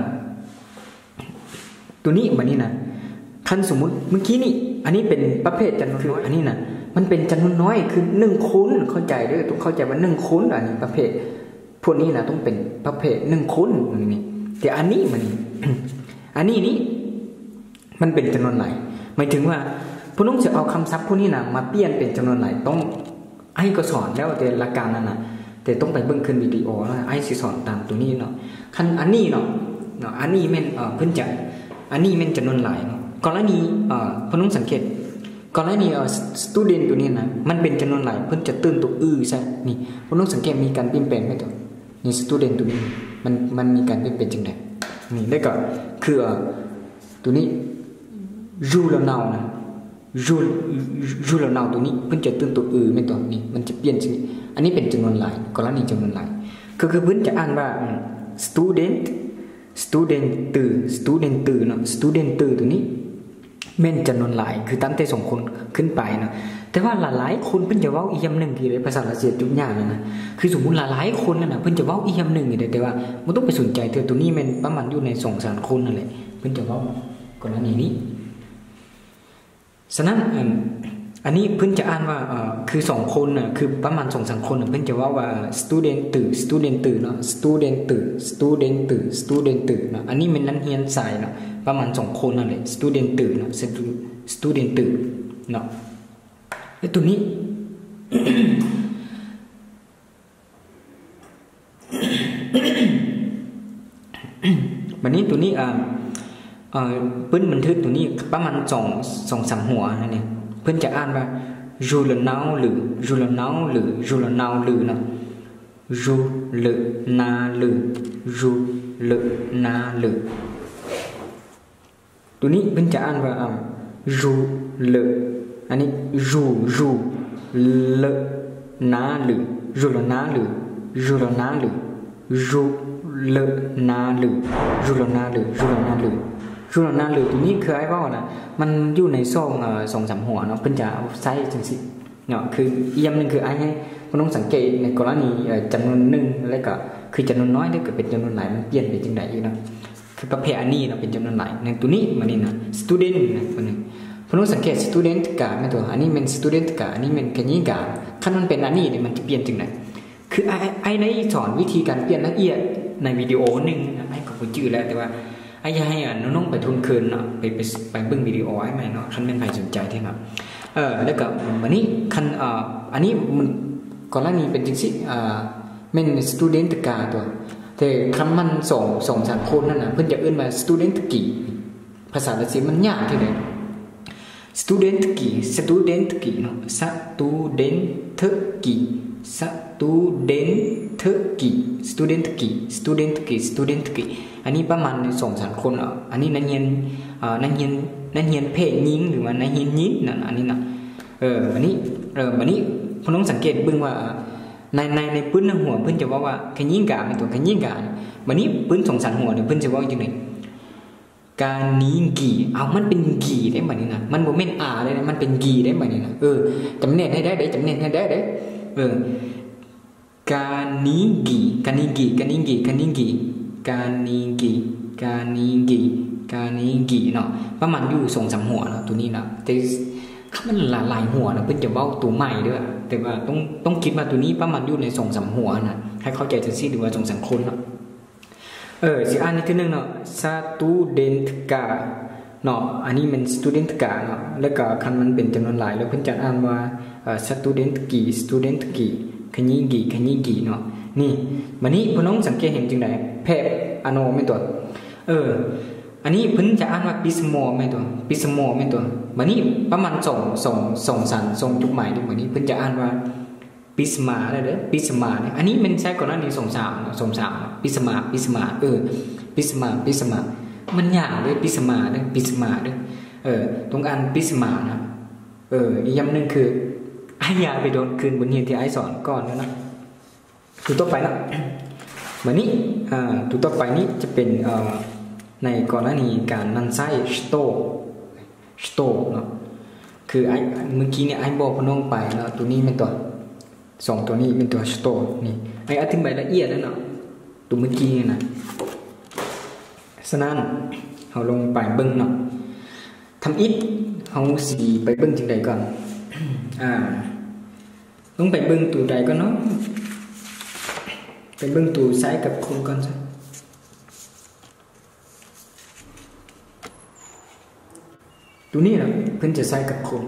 ตัวนี้มันนี่นะคันสมมุติเมื่อกี้นี่อันนี้เป็นประเภทจำนวนน้อยอันนี้นะมันเป็นจำนวนน้อยคือหนึ่งคูณเข้าใจด้วยต้องเข้าใจว่าหนึ่งคูณอันนี้ประเภทพวกนี้นะต้องเป็นประเภทหนึ่งคูณนี่แต่อันนี้มันอันนี้นี่มันเป็นจำนวนหลายหมายถึงว่าพวกน้องจะเอาคำศัพท์พวกนี้นะมาเปลี่ยนเป็นจำนวนหลายต้องไอ้ก็สอนแล้วแต่หลักการนั่นนะแต่ต้องไปเบิ่งขึ้นวิดีโอแล้วไอ้สิสอนตามตัวนี้เนาะคันอันนี้เนาะเนาะอันนี้แม่นเอ่อเพิ่นจะอันนี้แม่นจำนวนหลายเนาะกรณีเอ่อพวกน้องสังเกตกรณีเอ่อ student ตัวนี้นะมันเป็นจำนวนหลายเพิ่นจะตื่นตัวอื้อใช่นี่พวกน้องสังเกตมีการเปลี่ยนแปลงไหมตัวนี่ student ตัวนี้มันมันมีการเปลี่ยนแปลงจังได๋นี่แล้วก็คือเอ่อตัวนี้ you แล้ว now นะ you you แล้ว now ตัวนี้เพิ่นจะตื่นตัวอื้อแม่นตัวนี่มันจะเปลี่ยนชื่ออันนี้เป็นจำนวนหลายกรณีจำนวนหลายก็คือเพิ่นจะอ่านว่า student student ตื่น student ตื่นเนาะ student ตื่นตัวนี้แม่นจำนวนหลายคือตั้งแต่สองคนขึ้นไปนะแต่ว่าหลายๆคนเพิ่นจะเว้าอีกอย่างนึงที่ในภาษารัสเซียจุดยากนะคือสมมุติหลายๆคนนั่นน่ะเพิ่นจะเว้าอีกอย่างนึงนี่แต่ว่าบ่ต้องไปสนใจเธอตัวนี้แม่นประมาณอยู่ใน สองถึงสาม คนนั่นแหละเพิ่นจะเว้ากรณีนี้ฉะนั้นอันนี้เพิ่นจะอ่านว่าเอ่อคือสองคนน่ะคือประมาณ สองถึงสาม คนน่ะเพิ่นจะเว้าว่า student ตื่น student ตื่นเนาะ student ตื่น student ตื่น student ตื่นเนาะอันนี้มันนักเรียนสายเนาะประมาณสองคนนั่นแหละ student ตื่นเนาะ student ตื่นเนาะไอ้ตัวนี้ วันนี้ตัวนี้อ่าเอ่อเพิ่นบันทึกตัวนี้ประมาณ2 2 3หัวนั่นเองเพิ่นจะอ่านว่า journal หรือ journal หรือ journal หรือเนาะ journal หรือ journal ตัวนี้เพิ่นจะอ่านว่าอ่า journal อันนี้ ju ju l na หรือ journal หรือ journal หรือ journal หรือ journal หรือ journal หรือช่วงนั้นหรือตัวนี้คือไอ้ว่านะมันอยู่ในซองเอ่อ สองถึงสาม หัวเนาะเพิ่นจะเอาใส่จังซี่เนาะคืออีกอย่างนึงคือไอ้ให้คุณต้องสังเกตในกรณีเอ่อจำนวนหนึ่งแล้วก็คือจำนวนน้อยได้ก็เป็นจำนวนหลายมันเปลี่ยนไปจังได๋อยู่เนาะคือประเภทอันนี้เนาะเป็นจำนวนหลายในตัวนี้มันนี่นะ student นะตัวนึงคุณต้องสังเกต student กะแม่ตัวอันนี้เป็น student กะอันนี้เป็นกะนี้กะคันมันเป็นอันนี้เนี่ยมันจะเปลี่ยนจังได๋คือไอ้ไอ้ได้สอนวิธีการเปลี่ยนละเอียดในวิดีโอนึงไอ้ก็บ่จื้อแล้วแต่ว่าไอ้ยายอ่ะน้องๆไปทุนคืนเนาะไปไปไปเบิ่งวิดีโอไอ้ใหม่เนาะคันเป็นใครสนใจเท่านั้นเออแล้วก็วันนี้คันเอ่ออันนี้มันก่อนหน้านี้เป็นจังซี่อ่าแม่น student กาตัวแต่คันมันสอง สอง สาม คนนั่นน่ะเพิ่นจะเอิ้นว่า student กี่ภาษารัสเซียมันยากที่ไหน student กี่ student กี่เนาะ student กี่ student กี่ student กี่ student กี่ student กี่อันนี้ประมาณ สองถึงสาม คนอ่ะอันนี้นักเรียนเอ่อนักเรียนนักเรียนเพศหญิงหรือว่านักเรียนหญิงนั่นอันนี้น่ะเอออันนี้เอออันนี้คุณต้องสังเกตเบิ่งว่าในในในปื้นในหัวเพิ่นจะว่าว่าขยิงกะในตัวขยิงกะบัดนี้ปื้นสองสามหัวเนี่ยเพิ่นจะว่าจังได๋กานิงกีเอามันเป็นกีได้บัดนี้น่ะมันบ่แม่นอาเลยนะมันเป็นกีได้บัดนี้น่ะเออจำแนกให้ได้ได้จำแนกให้ได้เด้เออกานิงกีกานิงกีกานิงกีกานิงกีกานิงกีกานิงกีกานิงกีเนาะประมาณอยู่ สองถึงสาม หัวเนาะตัวนี้น่ะแต่ถ้ามันหลายๆหัวน่ะเพิ่นจะเว้าตัวใหม่เด้อแต่ว่าต้องต้องคิดว่าตัวนี้ประมาณอยู่ใน สองถึงสาม หัวน่ะให้เข้าใจจังซี่หรือว่า สองถึงสาม คนเนาะเออสิอ่านอีกทีนึงเนาะ studentka เนาะอันนี้มัน studentka เนาะแล้วก็คันมันเป็นจำนวนหลายแล้วเพิ่นจะอ่านว่าเอ่อ studentki studentki ขยิงกีขยิงกีเนาะนี่บัดนี้พี่น้องสังเกตเห็นจังได๋แพะอะโนแม่นตัวเอออันนี้เพิ่นจะอ่านว่า pismo แม่นตัว pismo แม่นตัวบัดนี้ประมาณสอง สอง สองสันทรงจุดหมายที่บัดนี้เพิ่นจะอ่านว่า pisma ได้เด้อ pisma เนี่ยอันนี้มันใช้ก่อนหน้านี้สองสาม สองสาม pisma pisma เออ pisma pisma มันยากเด้อ pisma เด้อ pisma เด้อเออต้องอ่าน pisma นะเอออีกอย่างนึงคือไอ้ยาไปโดนคืนบนเรียนที่ไอ้สอนก่อนแล้วนะคือต่อไปนะมานี้ตัวต่อไปนี้จะเป็นในกรณีการนันไซสโตสโตเนาะคือไอ้เมื่อกี้เนี่ยไอ้บอกพน้องไปเนาะตัวนี้เป็นตัวสองตัวนี้เป็นตัวสโตนี่ไอ้อธิบายละเอียดแล้วเนาะตัวเมื่อกี้นะฉะนั้นเราลงไปเบิ้งเนาะทำอิฐเราสีไปเบิ้งจังใดก่อนอ่าลงไปเบิ้งตัวใดก่อนเนาะไปเบิ้งตัวซ้ายกับคุณก่อนซะตัวนี้นะเพิ่นจะใช้กับคุณ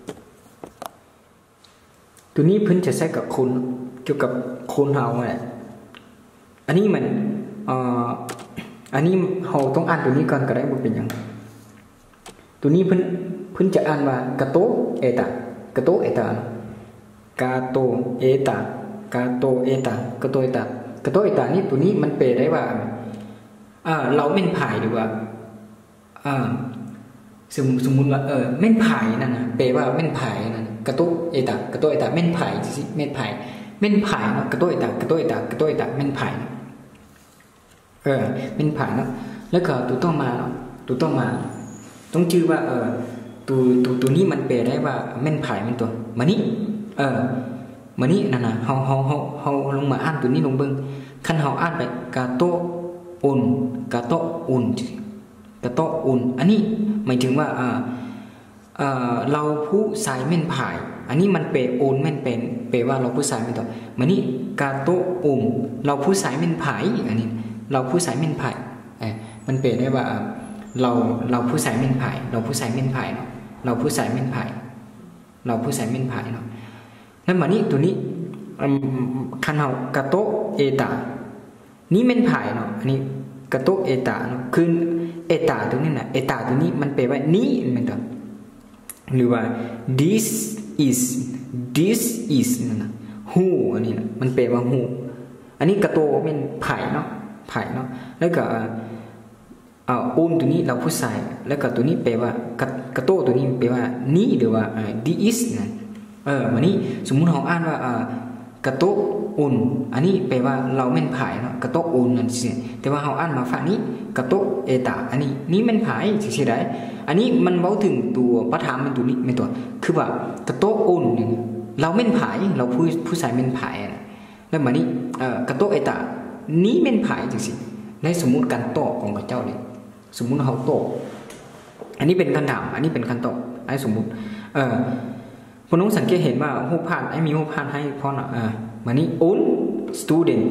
ตัวนี้เพิ่นจะใช้กับคุณเกี่ยวกับคนเราแหละอันนี้มันเอ่ออันนี้เราต้องอ่านตัวนี้ก่อนก็ได้บ่เป็นหยังตัวนี้เพิ่นเพิ่นจะอ่านว่ากะโตเอตากะโตเอตากาโตเอตากาโตเอตากะโตเอตากะโตเอตานี่ตัวนี้มันแปลได้ว่าอ่าเราเม่นผายดีกว่าอ่าสมสมมุติว่าเออเม่นผายนั่นน่ะแปลว่าเม่นผายนั่นกะโตเอตากะโตเอตาเม่นผายสิเม่นผายเม่นผายเนาะกะโตเอตากะโตเอตากะโตเอตาเม่นผายเออเม่นผายเนาะแล้วก็ตัวต้องมาตัวต้องมาต้องชื่อว่าเออตัวตัวตัวนี้มันแปลได้ว่าเม่นผายมันตัวมานี่เออมานี่นั่นน่ะเฮาเฮาเฮาเฮาลงมาอ่านตัวนี้ลงเบิ่งคันเฮาอ่านไปกะโตอุนกะโตอุนกะโตอุนอันนี้หมายถึงว่าอ่าเอ่อเราผู้สายเม่นผายอันนี้มันเปลโอนแม่นเป็นเปลว่าเราผู้สายเม่นตัวมานี่กาโตอุมเราผู้สายเม่นผายอันนี้เราผู้สายเม่นผายเอ้มันเปลได้ว่าเราเราผู้สายเม่นผายเราผู้สายเม่นผายเนาะเราผู้สายเม่นผายเราผู้สายเม่นผายเนาะแล้วมานี่ตัวนี้คันเฮากาโตเอตานี่เม่นผายเนาะอันนี้กาโตเอตาเนาะคือเอตาตัวนี้น่ะเอตาตัวนี้มันแปลว่านี้มันตัวหรือว่า this is this is นั่นน่ะ who อันนี้นะมันแปลว่า who อันนี้กระโตเป็นไผ่เนาะไผ่เนาะแล้วก็อ่าอุนตัวนี้เราผู้ชายแล้วก็ตัวนี้แปลว่ากระโตตัวนี้แปลว่านี้หรือว่า this is นั่นเออวันนี้สมมุติเราอ่านว่าอ่ากระโตอุนอันนี้แปลว่าเราแม่นไผ่เนาะกระโตอุนนั่นสิแต่ว่าเราอ่านมาฝั่งนี้กระโตเอตาอันนี้นี้แม่นไผ่สิได้อันนี้มันเว้าถึงตัวประธานมันตัวนี้ไม่ตัวคือว่ากระโตอุนเราเม่นผายเราผู้ผู้ชายเม่นผายนะแล้วมานี้เอ่อกระโตเอตานี้เม่นผายจังสิในสมมุติการโต้ของพระเจ้าเนี่ยสมมุติเฮาโต้อันนี้เป็นคำถามอันนี้เป็นคำตอบไอ้สมมุติเอ่อพวกน้องสังเกตเห็นว่ารูปภาพไอ้มีรูปภาพให้พอน่ะเอ่อมานี้ own student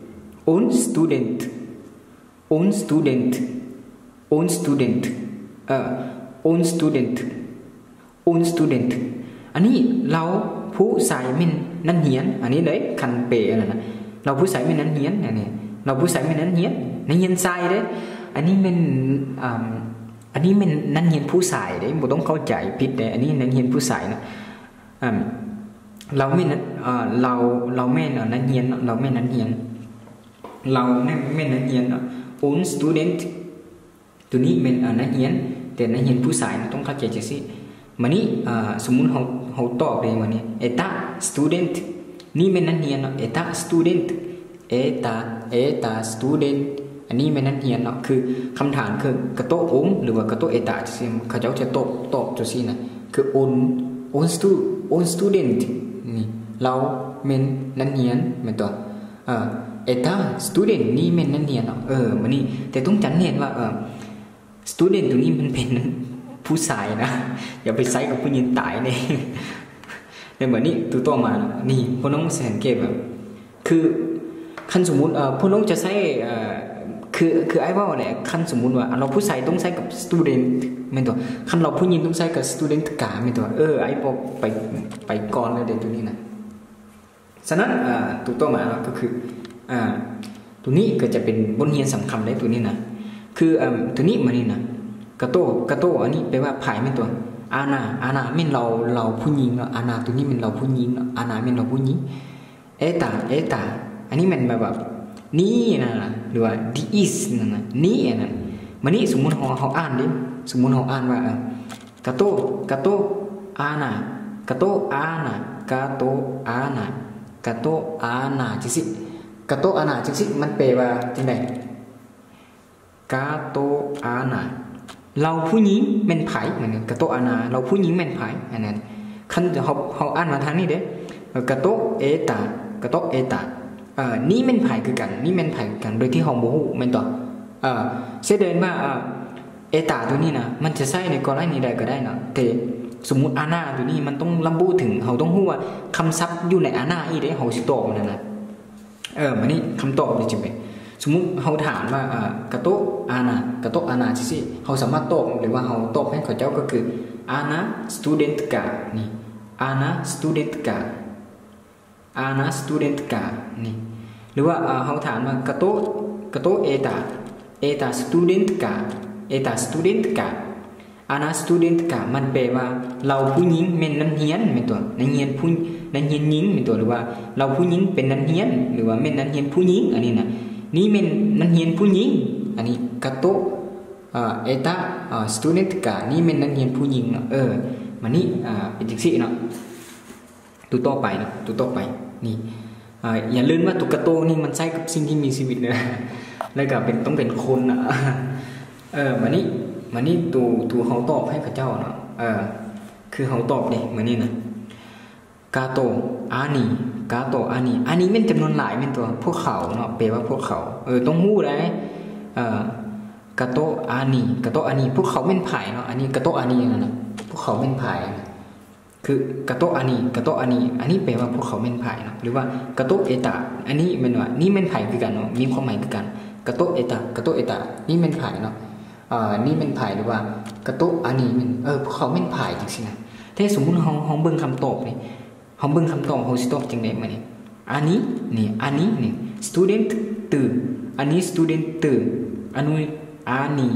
own student own student own studentเอ่อ own student own student อันนี้เราผู้สายมินนั่นเหียนอันนี้เด้คันเปนั่นน่ะเราผู้สายมินนั่นเหียนนี่เราผู้สายมินนั่นเหียนนั่นเหียนทรายเด้อันนี้เป็นอ่าอันนี้เป็นนั่นเหียนผู้สายเด้บ่ต้องเข้าใจผิดเด้อันนี้นั่นเหียนผู้สายนะอ่าเราไม่เอ่อเราเราแม่นนั่นเหียนเราแม่นนั่นเหียนเราแม่แม่นนั่นเหียน own student ตัวนี้เป็นนักเรียนแต่นักเรียนผู้ชายต้องเข้าใจจังซี่มานี่สมมุติเฮาเฮาตอบได้ว่านี่เอตา student นี่เป็นนักเรียนเนาะเอตา student เอตาเอตา student อันนี้เป็นนักเรียนเนาะคือคำถามคือกระโตอมหรือว่ากระโตเอตาจังซี่เขาเจ้าจะตอบตอบจังซี่นะคือ own own stu own student นี่เราเป็นนักเรียนแม่นตัวเอ่อเอตา student นี่เป็นนักเรียนเนาะเออมานี่แต่ต้องจำเห็นว่าเออstudent ตัวนี้มันเป็นผู้ชายนะอย่าไปใช้กับผู้หญิงตายเนี่ยในเหมือนนี้ตัวต่อมานี่พวกน้องสังเกตแบบคือคันสมมุติเอ่อพวกน้องจะใช้เอ่อคือคือไอ้ว่าเนี่ยคันสมมุติว่าเราผู้ชายต้องใช้กับ student ไม่ตัวคันเราผู้หญิงต้องใช้กับ student กาไม่ตัวเออไอ้บอกไปไปก่อนเลยเด็กตัวนี้นะฉะนั้นอ่าตัวต่อมาก็คืออ่าตัวนี้ก็จะเป็นบทเรียนสำคัญได้ตัวนี้นะคืออ่าตัวนี้มานี่นะกระโตกระโตอันนี้แปลว่าผายไม่ตัวอาณาอาณาไม่เราเราผู้หญิงเนาะอาณาตัวนี้เป็นเราผู้หญิงเนาะอาณาเป็นเราผู้หญิงเอตาเอตาอันนี้มันแบบนี่นะหรือว่า this นั่นนะนี่นั่นมานี่สมมุติเราเราอ่านดิสมมุติเราอ่านว่ากระโตกระโตอาณากระโตอาณากระโตอาณากระโตอาณาจิสิกาโตอานาจังสิมันแปลว่าจังไดกาโตอานาเราผู้หญิงแม่นไผเหมือนกาโตอานาเราผู้หญิงแม่นไผอันนั้นคันเฮาเฮาอ่านมาทางนี้เด้กาโตเอตากาโตเอตาเอ่อนี่แม่นไผคือกันนี่แม่นไผคือกันโดยที่เฮาบ่ฮู้แม่นต่อเอ่อแสดงว่าเอตาตัวนี้นะมันจะใช้ในกรณีใดก็ได้เนาะแต่สมมุติอานาตัวนี้มันต้องระบุถึงเฮาต้องฮู้ว่าคำศัพท์อยู่ในอานาอีเด้เฮาสิตอบนั่นน่ะเออมันนี่คำตอบนี่จังได๋สมมุติเฮาถามว่าอ่ากะโตอาณากะโตอาณาจังซี่เฮาสามารถตอบหรือว่าเฮาตอบให้เขาเจ้าก็คืออาณา studentka นี่อาณา studentka อาณา studentka นี่หรือว่าเฮาถามว่ากะโตกะโตเอตาเอตา studentka เอตา studentka อาณา studentka มันแปลว่าเราผู้หญิงแม่นนักเรียนแม่นตัวนักเรียนผู้นักเรียนหญิงแม่นตัวหรือว่าเราผู้หญิงเป็นนักเรียนหรือว่าแม่นนักเรียนผู้หญิงอันนี้นะนี่เป็นนักเรียนผู้หญิงอันนี้กาโตเอ่อเอตาเอ่อ studentka นี่เป็นนักเรียนผู้หญิงเนาะเออมันนี่อ่าเป็นจังซี่เนาะตัวต่อไปเนาะตัวต่อไปนี่อ่าอย่าลืมว่าตัวกาโตนี่มันใช้กับสิ่งที่มีชีวิตนะแล้วก็เป็นต้องเป็นคนน่ะเออมันนี่มันนี่ตัวตัวเฮาตอบให้พระเจ้าเนาะเออคือเฮาตอบนี่มันนี่นะกาโตอานีกาโตอานีอันนี้เป็นจำนวนหลายเป็นตัวพวกเขาเนาะแปลว่าพวกเขาเออต้องฮู้ได้เอ่อกาโตอานีกาโตอานีพวกเขาเป็นไผ่เนาะอันนี้กาโตอานีนั่นน่ะพวกเขาเป็นไผ่คือกาโตอานีกาโตอานีอันนี้แปลว่าพวกเขาเป็นไผ่เนาะหรือว่ากาโตเอตาอันนี้เป็นว่านี่เป็นไผ่คือกันเนาะมีความหมายคือกันกาโตเอตากาโตเอตานี่เป็นไผ่เนาะเอ่อนี่เป็นไผ่หรือว่ากาโตอานีมันเออพวกเขาเป็นไผ่จังซี่นะถ้าสมมุติเฮาเฮาเบิ่งคำตอบนี่เฮาเบิ่งคำตอบเฮาสิตอบจังได๋มื้อนี้อันนี้นี่อันนี้นี่ student ตื่นอันนี้ student ตื่นอันนี้อันนี้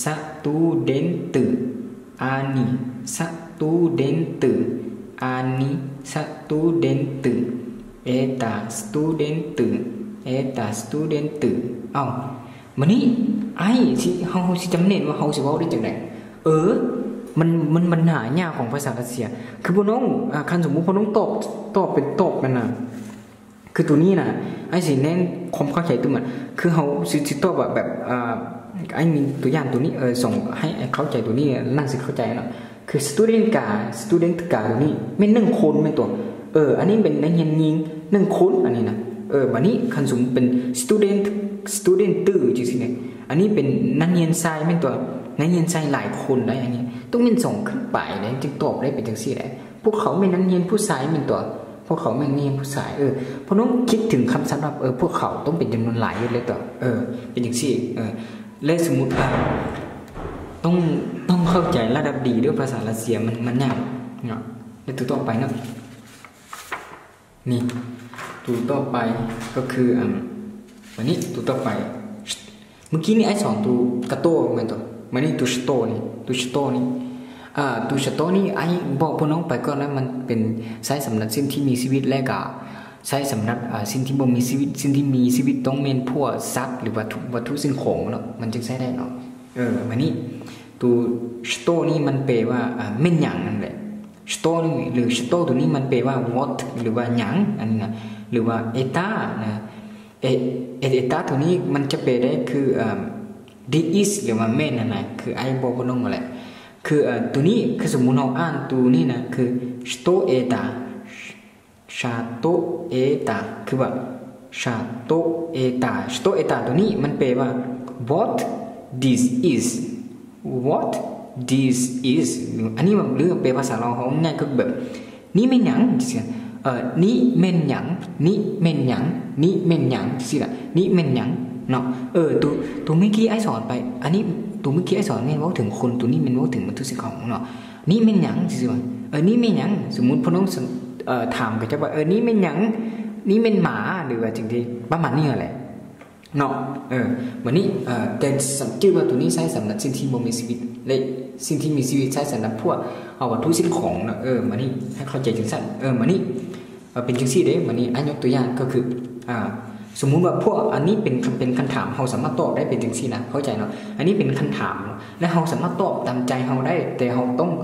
student ตื่นอันนี้ student ตื่นอันนี้ student ตื่นเอตา student ตื่นเอตา student ตื่นเอ้ามื้อนี้ไอ้สิเฮาสิจำเน้นว่าเฮาสิเว้าได้จังได๋เออมันมันปัญหายากของภาษารัสเซียคือพ่อน้องอ่าคันสมมุติพ่อน้องตอบตอบเป็นตอบมันน่ะคือตัวนี้น่ะไอ้สิเน้นความเข้าใจตัวมันคือเฮาสิสิตอบแบบแบบอ่าไอ้มีตัวอย่างตัวนี้เออส่งให้ไอ้เข้าใจตัวนี้นั่นสิเข้าใจเนาะคือ student กา student กาตัวนี้แม่นหนึ่งคนแม่นตัวเอออันนี้เป็นนักเรียนหญิงหนึ่งคนอันนี้นะเออบัดนี้คันสมมุติเป็น student student ตื้อจังซี่เนี่ยอันนี้เป็นนักเรียนชายแม่นตัวนักเรียนชายหลายคนได้อันนี้ต้องเป็นส่งขึ้นไปได้จึงตอบได้เป็นจังซี่ได้พวกเขาเป็นนักเรียนผู้ชายเป็นตัวพวกเขาเป็นนักเรียนผู้ชายเออเพราะน้องคิดถึงคำศัพท์ว่าเออพวกเขาต้องเป็นจำนวนหลายเลยตัวเออเป็นจังซี่เออและสมมุติว่าต้องต้องเข้าใจระดับดีด้วยภาษารัสเซียมันมันยากเนาะแล้วตัวต่อไปเนาะนี่ตัวต่อไปก็คืออ่าวันนี้ตัวต่อไปเมื่อกี้นี่ไอ้สอนตัวกระโตเหมือนตัวมันนี่ตัวสโตนี่ตัวสโตนี่อ่าตัวสโตนี่ไอ้บอกพวกน้องไปก่อนแล้วมันเป็นใช้สำหรับสิ่งที่มีชีวิตและก็ใช้สำหรับอ่าสิ่งที่บ่มีชีวิตสิ่งที่มีชีวิตต้องเป็นพวกสัตว์หรือวัตถุวัตถุสิ่งของเนาะมันจึงใช้ได้เนาะเออมันนี่ตัวสโตนี่มันแปลว่าอ่าแม่นหยังนั่นแหละสโตนี่หรือสโตตัวนี้มันแปลว่า what หรือว่าหยังอันนี้นะหรือว่าเอตานะเอเอตาตัวนี้มันจะแปลได้คืออ่าthis is หรือว่าแม่นนั่นน่ะคือไอ้บอกบ่น้องนั่นแหละคืออ่าตัวนี้คือสมมุติเราอ่านตัวนี้นะคือ что это что это คือว่า что это что это ตัวนี้มันแปลว่า what this is what this is อันนี้มันเรื่องแปลภาษาเราเฮาง่ายก็แบบนี่แม่นหยังจังซี่เอ่อนี่แม่นหยังนี่แม่นหยังนี่แม่นหยังจังซี่ล่ะนี่แม่นหยังเนาะเออตัวตัวเมื่อกี้ไอ้สอนไปอันนี้ตัวเมื่อกี้ไอ้สอนแม่นเว้าถึงคนตัวนี้แม่นเว้าถึงวัตถุสิ่งของเนาะนี่แม่นหยังจังซี่ว่าเออนี่แม่นหยังสมมุติพ่อน้องเอ่อถามก็จะว่าเออนี่แม่นหยังนี่แม่นหมาหรือว่าจังซี่ประมาณนี้แหละเนาะเออวันนี้เอ่อแต่สังเกตว่าตัวนี้ใช้สำหรับสิ่งที่บ่มีชีวิตและสิ่งที่มีชีวิตใช้สำหรับพวกเอาวัตถุสิ่งของเนาะเออมานี่ให้เข้าใจจังซั่นเออมานี่เออเป็นจังซี่เด้มานี่อันยกตัวอย่างก็คืออ่าสมมุติว่าพวกอันนี้เป็นเป็นคำถามเฮาสามารถตอบได้เป็นจังซี่นะเข้าใจเนาะอันนี้เป็นคำถามและเฮาสามารถตอบตามใจเฮาได้แต่เฮาต้อง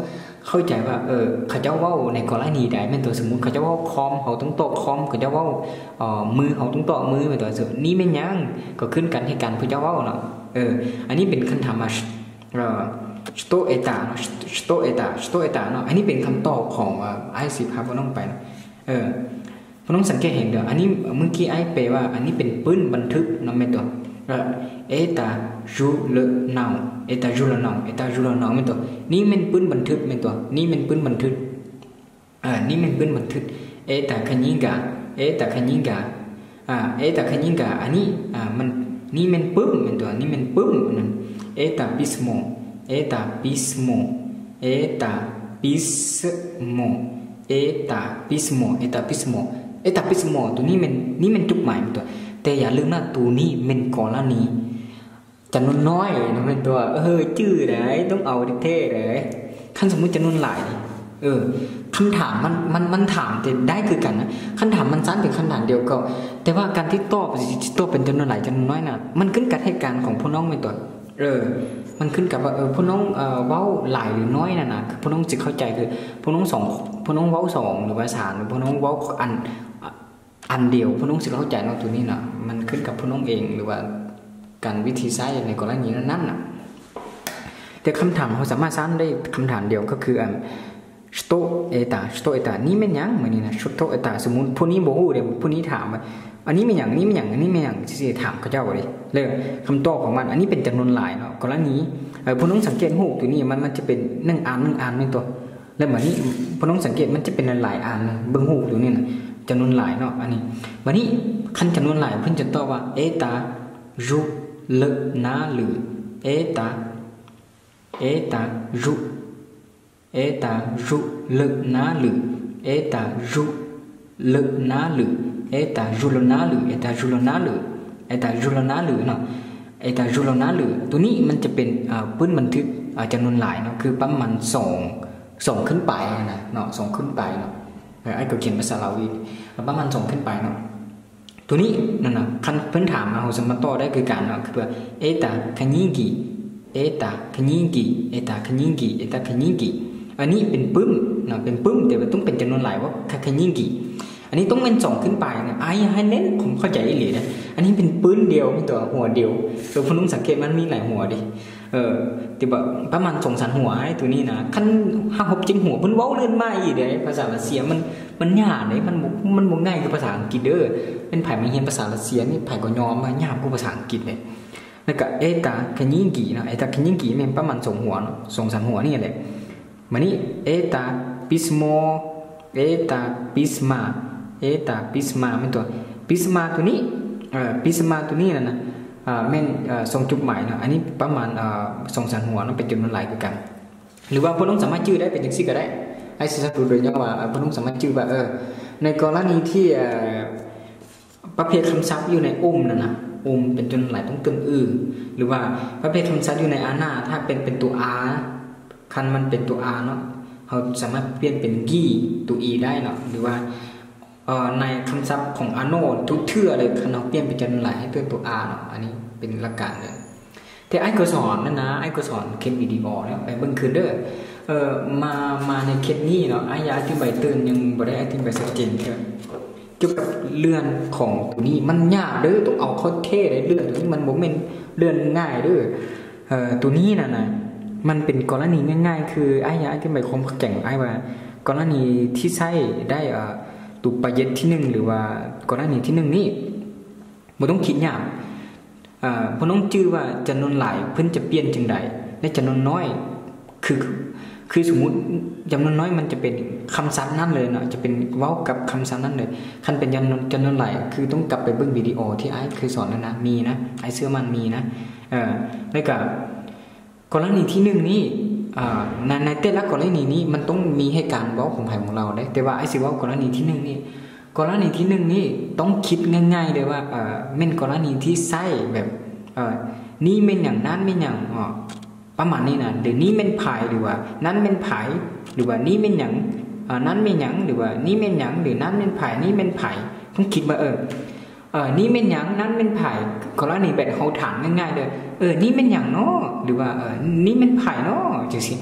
เข้าใจว่าเออเขาเจ้าเว้าในกรณีใดแม่นตัวสมมุติเขาเจ้าเว้าคอมเขาต้องโตคอมเขาเจ้าเว้าเอ่อมือเขาต้องโตมือแม่นตัวนี่แม่นหยังก็ขึ้นกันให้กันผู้เจ้าเว้าเนาะเอออันนี้เป็นคำถามว่าเอ่อสโตเอตาสโตเอตาสโตเอตาเนาะอันนี้เป็นคำตอบของไอ้สิพาบ่น้องไปเออบ่น้องสังเกตเห็นเด้ออันนี้เมื่อกี้ไอ้แปลว่าอันนี้เป็นปื้นบันทึกเนาะแม่นตัวเอตาจูเลนาวเอตาจูเลนาวเอตาจูเลนาวแม่นตัวนี่มันปื้นบันทึกแม่นตัวนี่มันปื้นบันทึกอ่านี่มันปื้นบันทึกเอตาคันยิงกาเอตาคันยิงกาอ่าเอตาคันยิงกาอันนี้อ่ามันนี่มันปึ้มแม่นตัวนี่มันปึ้มนั่นเอตาปิสโมเอตาปิสโมเอตาปิสโมเอตาปิสโมเอตาปิสโมเอตาปิสโมตัวนี้มันนี่มันจุดหมายตัวแต่อย่าลืมนะตัวนี้มันกรณีจำนวนน้อยนะเป็นตัวเออชื่อได้ต้องเอาเท่เลยขั้นสมมุติจำนวนหลายเออคำถามมันมันมันถามแต่ได้คือกันนะคำถามมันสั้นเป็นคำถามเดียวก็แต่ว่าการที่ตอบตอบเป็นจำนวนหลายจำนวนน้อยน่ะมันขึ้นกับเหตุการณ์ของผู้น้องเป็นตัวเออมันขึ้นกับว่าเออผู้น้องเอ่อเว้าหลายหรือน้อยน่ะนะผู้น้องจะเข้าใจคือผู้น้องสองผู้น้องเว้าสองหรือว่าสามหรือผู้น้องเว้าอันอันเดียวผู้น้องจะเข้าใจเนาะตัวนี้น่ะมันขึ้นกับผู้น้องเองหรือว่าการวิธีใช้ในกรณีนั้นน่ะแต่คำถามเขาสามารถสร้างได้คำถามเดียวก็คืออ่าสโตเอตาสโตเอตานี่เป็นยังเหมือนนี่นะสโตเอตาสมมุติผู้นี้โบหูเดี๋ยวผู้นี้ถามว่าอันนี้เป็นอย่างนี้เป็นอย่างอันนี้เป็นอย่างที่ถามเขาเจ้าเลยเลยคำตอบของมันอันนี้เป็นจำนวนหลายเนาะกรณีเออผู้น้องสังเกตหูตัวนี้มันมันจะเป็นหนึ่งอันหนึ่งอันเป็นตัวแล้วเหมือนนี้ผู้น้องสังเกตมันจะเป็นหลายอันเบิ้งหูตัวนี้นะจำนวนหลายเนาะอันนี้วันนี้ขั้นจำนวนหลายเพิ่นจะตอบว่าเอตารูเลนาหรือเอตาเอตารูเอตารูเลนาหรือเอตารูเลนาหรือเอตารูเลนาหรือเอตารูเลนาหรือเอตารูเลนาหรือเนาะเอตารูเลนาหรือตัวนี้มันจะเป็นปื้นบันทึกจำนวนหลายเนาะคือประมาณสองสองขึ้นไปนะเนาะสองขึ้นไปเนาะไอ้ก็เขียนภาษาลาวอีกประมาณสองขึ้นไปเนาะตัวนี้นั่นนะคันเพิ่นถามมาเราสามารถต่อได้คือการเนาะคือว่าเอตาคันยิงกีเอตาคันยิงกีเอตาคันยิงกีเอตาคันยิงกีอันนี้เป็นปึ้มเนาะเป็นปึ้มแต่ว่าต้องเป็นจำนวนหลายว่าคันยิงกีอันนี้ต้องเป็นสองขึ้นไปนะไอ้ให้เน้นผมเข้าใจอีหลีนะอันนี้เป็นปื้นเดียวมีตัวหัวเดียวตัวพนุ่งสังเกตมันมีหลายหัวดิเออแต่แบบประมาณสองสามหัวไอ้ตัวนี้นะคันห้าหกจิ้มหัวมันเว้าเล่นมาอีกเด้ภาษารัสเซียมันมันยากเลยมันมันบ่ง่ายคือภาษาอังกฤษเด้อเป็นไผมาเรียนภาษารัสเซียนี่ไผก็ยอมมายากกว่าภาษาอังกฤษเลยแล้วก็เอตาคันยิงกีนะเอตาคันยิงกีมันประมาณสองหัวเนาะสองสามหัวนี่แหละมานี่เอตาปิสโมเอตาปิสมาเอตาปิสมาเป็นตัวปิสมาตัวนี้เอ่อปิสมาตัวนี้น่ะนะอ่าแม่นเอ่อทรงจุดหมายเนาะอันนี้ประมาณเอ่อสองสามหัวเนาะเป็นจำนวนหลายคือกันหรือว่าพวกน้องสามารถชื่อได้เป็นจังซี่ก็ได้ไอ้สิสรุปโดยย่อว่าพวกน้องสามารถชื่อว่าเออในกรณีที่เอ่อประเภทคำศัพท์อยู่ในอุ้มนั่นน่ะอุ้มเป็นจำนวนหลายต้องเติมอือหรือว่าประเภทคำศัพท์อยู่ในอาหน้าถ้าเป็นเป็นตัว r คันมันเป็นตัว r เนาะเราสามารถเปลี่ยนเป็นกี่ตัว e ได้เนาะหรือว่าในคำศัพท์ของอาโนทุกเทื่อเลยคันเราเปลี่ยนเป็นจำนวนหลายให้ตัวตัว r เนาะอันนี้เป็นหลักการเลยแต่ไอ้ก็สอนนั่นนะไอ้ก็สอนเคสวิดีโอแล้วไปเบิ่งคืนเด้อเออมามาในเคสนี้เนาะไอ้ยาที่ใบตื่นยังบ่ได้อธิบายชัดเจนเท่าเกี่ยวกับเลื่อนของตัวนี้มันยากเด้อต้องเอาเข้าเท่ได้เลื่อนตัวนี้มันบ่แม่นเลื่อนง่ายเด้อเอ่อตัวนี้น่ะนะมันเป็นกรณีง่ายๆคือไอ้ยาอธิบายความแข็งไอ้ว่ากรณีที่ใช้ได้เอ่อตุปเยตที่หนึ่งหรือว่ากรณีที่หนึ่งนี่บ่ต้องคิดยากอ่าบ่ต้องจื้อว่าจำนวนหลายเพิ่นจะเปลี่ยนจังได๋และจำนวนน้อยคือคือสมมุติจำนวนน้อยมันจะเป็นคำศัพท์นั้นเลยเนาะจะเป็นเว้ากับคำศัพท์นั้นเลยคันเป็นจำนวนจำนวนหลายคือต้องกลับไปเบิ่งวิดีโอที่ไอ้เคยสอนแล้วนะมีนะไอ้เชื่อมันมีนะเออแล้วก็กรณีที่หนึ่งนี่อ่าในในแต่ละกรณีนี้มันต้องมีให้การเว้าของไผของเราได้แต่ว่าไอ้สิเว้ากรณีที่หนึ่งนี่กรณีที่หนึ่งนี่ต้องคิดง่ายๆเลยว่าเอ่อแม่นกรณีที่ใช้แบบเอ่อนี่แม่นอย่างนั้นแม่นอย่างอ๋อประมาณนี้นะหรือนี่แม่นไผหรือว่านั้นแม่นไผหรือว่านี่แม่นหยังอ่านั้นแม่นหยังหรือว่านี่แม่นหยังหรือนั้นแม่นไผนี่แม่นไผต้องคิดว่าเออเออนี่แม่นหยังนั้นแม่นไผกรณีแบบเฮาถามง่ายๆเด้อเออนี่แม่นหยังเนาะหรือว่าเออนี่แม่นไผเนาะจังซี่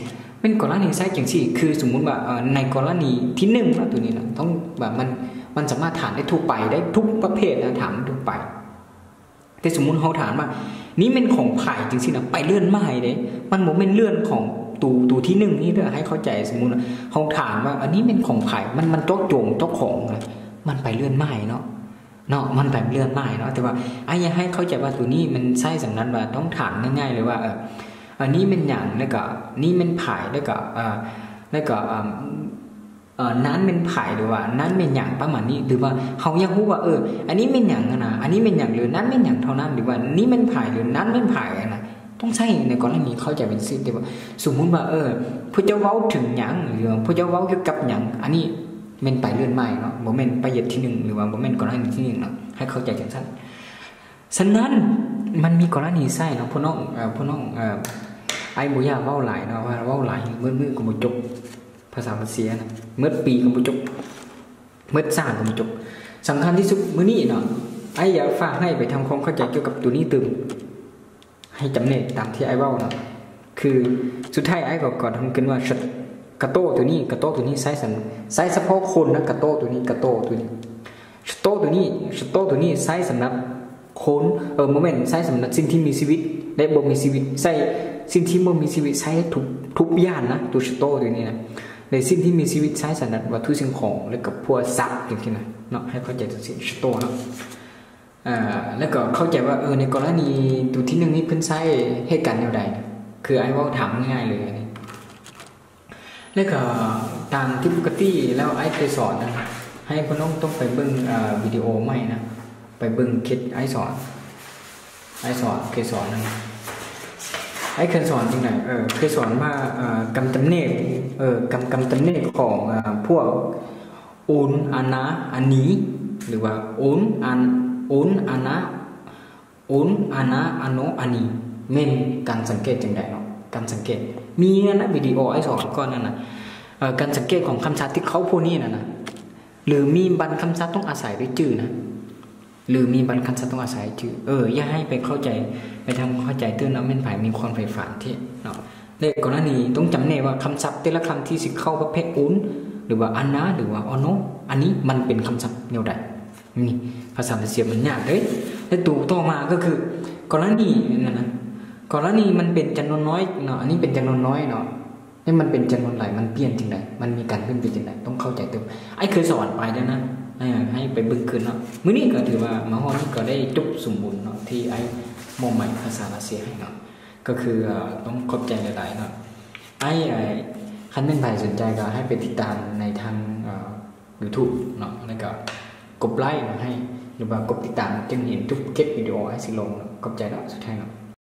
เป็นกรณีใช้จังซี่คือสมมุติว่าในกรณีที่หนึ่งนะตัวนี้นะต้องแบบมันมันสามารถถามได้ทุกไปได้ทุกประเภทนะถามทุกไปแต่สมมุติเขาถามว่านี่เป็นของไผ่จังซี่นะไปเลื่อนไม้เด้มันบ่แม่นเลื่อนของตูตูที่หนึ่งนี่เด้อให้เข้าใจสมมุติเขาถามว่าอันนี้เป็นของไผ่มันมันโจ๊กโจงเจ้าของนะมันไปเลื่อนไม้เนาะเนาะมันไปเลื่อนไม้เนาะแต่ว่าไอ้ยังให้เข้าใจว่าตัวนี้มันใช่สำนักว่าต้องถามง่ายๆเลยว่าเอออันนี้เป็นอย่างแล้วก็นี่เป็นไผ่แล้วก็เอ่อแล้วก็เอ่อเอ่อนั้นเป็นไผ่หรือว่านั้นเป็นอย่างประมาณนี้หรือว่าเขาอยากรู้ว่าเอออันนี้เป็นอย่างนะอันนี้เป็นอย่างหรือนั้นเป็นอย่างเท่านั้นหรือว่านี้เป็นไผ่หรือนั้นเป็นไผ่นะต้องใช่ในกรณีเข้าใจเป็นสิ่งแต่ว่าสมมุติว่าเออพระเจ้าเว้าถึงอย่างหรือพระเจ้าเว้าเกี่ยวกับอย่างอันนี้เป็นไปเลื่อนไม้เนาะโมเมนต์ไปเหยียดที่หนึ่งหรือว่าโมเมนต์กรณีที่หนึ่งเนาะให้เข้าใจจังสั้นฉะนั้นมันมีกรณีใช่เนาะพ่อน้องเอ่อพ่อน้องเอ่อไอ้บุญยาเว้าหลายเนาะว่าเว้าหลายมืดมืดกับบุจบภาษารัสเซียนะมืดปีกับบุจบมืดสร้างกับบุจบสำคัญที่สุดมื้อนี้เนาะไอ้อยากฝากให้ไปทำความเข้าใจเกี่ยวกับตัวนี้ตึมให้จำเนตตามที่ไอ้เว้าเนาะคือสุดท้ายไอ้ก็ก่อนทำกันว่ากระโต้ตัวนี้กระโต้ตัวนี้ไซส์สันไซส์เฉพาะคนนะกระโต้ตัวนี้กระโต้ตัวนี้สโต้ตัวนี้สโต้ตัวนี้ไซส์สำหรับคนเออโมเมนต์ไซส์สำหรับสิ่งที่มีชีวิตและบ่มีชีวิตไซส์สิ่งที่บ่มีชีวิตไซส์ทุกทุกอย่างนะตัวสโต้ตัวนี้นะในสิ่งที่มีชีวิตไซส์สำหรับวัตถุสิ่งของและกับพวกสัตว์อย่างที่นะเนาะให้เข้าใจตัวสิ่งสโต้เนาะอ่าแล้วก็เข้าใจว่าเออในกรณีตัวที่หนึ่งนี้เพิ่นใช้เหตุการณ์แนวใดคือไอ้ว่าถามง่ายๆเลยแล้วก็ตามที่ปกติแล้วไอ้เคยสอนนะให้พี่น้องต้องไปเบิ่งวิดีโอใหม่นะไปเบิ่งคลิปไอ้สอนไอ้สอนเคยสอนนะไอ้เคยสอนจริงไหนเออเคยสอนว่ากำจำเนกเออกำกำจำเนกของพวกอุนอานะอันนี้หรือว่าอุนอันอุนอานะอุนอานะอันโนอันนี้เม่นการสังเกตจังไดเนาะการสังเกตมีนะวิดีโอไอ้สอนก่อนนั่นนะการสังเกตของคำศัพท์ที่เขาพูดนี่นะนะหรือมีบรรคำศัพท์ต้องอาศัยด้วยจื่อนะหรือมีบรรคำศัพท์ต้องอาศัยจื่อเอออย่าให้ไปเข้าใจไปทำเข้าใจตื้นน้ำเป็นไผ่มีความใฝ่ฝันที่เนาะในกรณีต้องจำแน่ว่าคำศัพท์แต่ละคำที่สิเข้าประเภทอุนหรือว่าอันนะหรือว่าอโนอันนี้มันเป็นคำศัพท์แนวใดนี่ภาษาเสียมันยากเลยและตัวต่อมาก็คือกรณีนั่นนะกรณีมันเป็นจำนวนน้อยเนาะอันนี้เป็นจำนวนน้อยเนาะนี่มันเป็นจำนวนหลายมันเปลี่ยนจริงไหนมันมีการเปลี่ยนไปจริงไหนต้องเข้าใจเติมไอ้เคยสอนไปแล้วนะให้ไปบึ้งคืนเนาะมื้อนี้ก็ถือว่ามาฮอนี่ก็ได้จบสมบูรณ์เนาะที่ไอ้มองใหม่ภาษารัสเซียให้เนาะก็คือต้องขอบใจหลายๆเนาะไอ้คันเป็นใครสนใจก็ให้ไปติดตามในทางยูทูบเนาะแล้วก็กดไลค์ให้หรือว่ากดติดตามจึงเห็นทุกคลิปวิดีโอไอ้สิลงขอบใจแล้วสุดท้ายเนาะ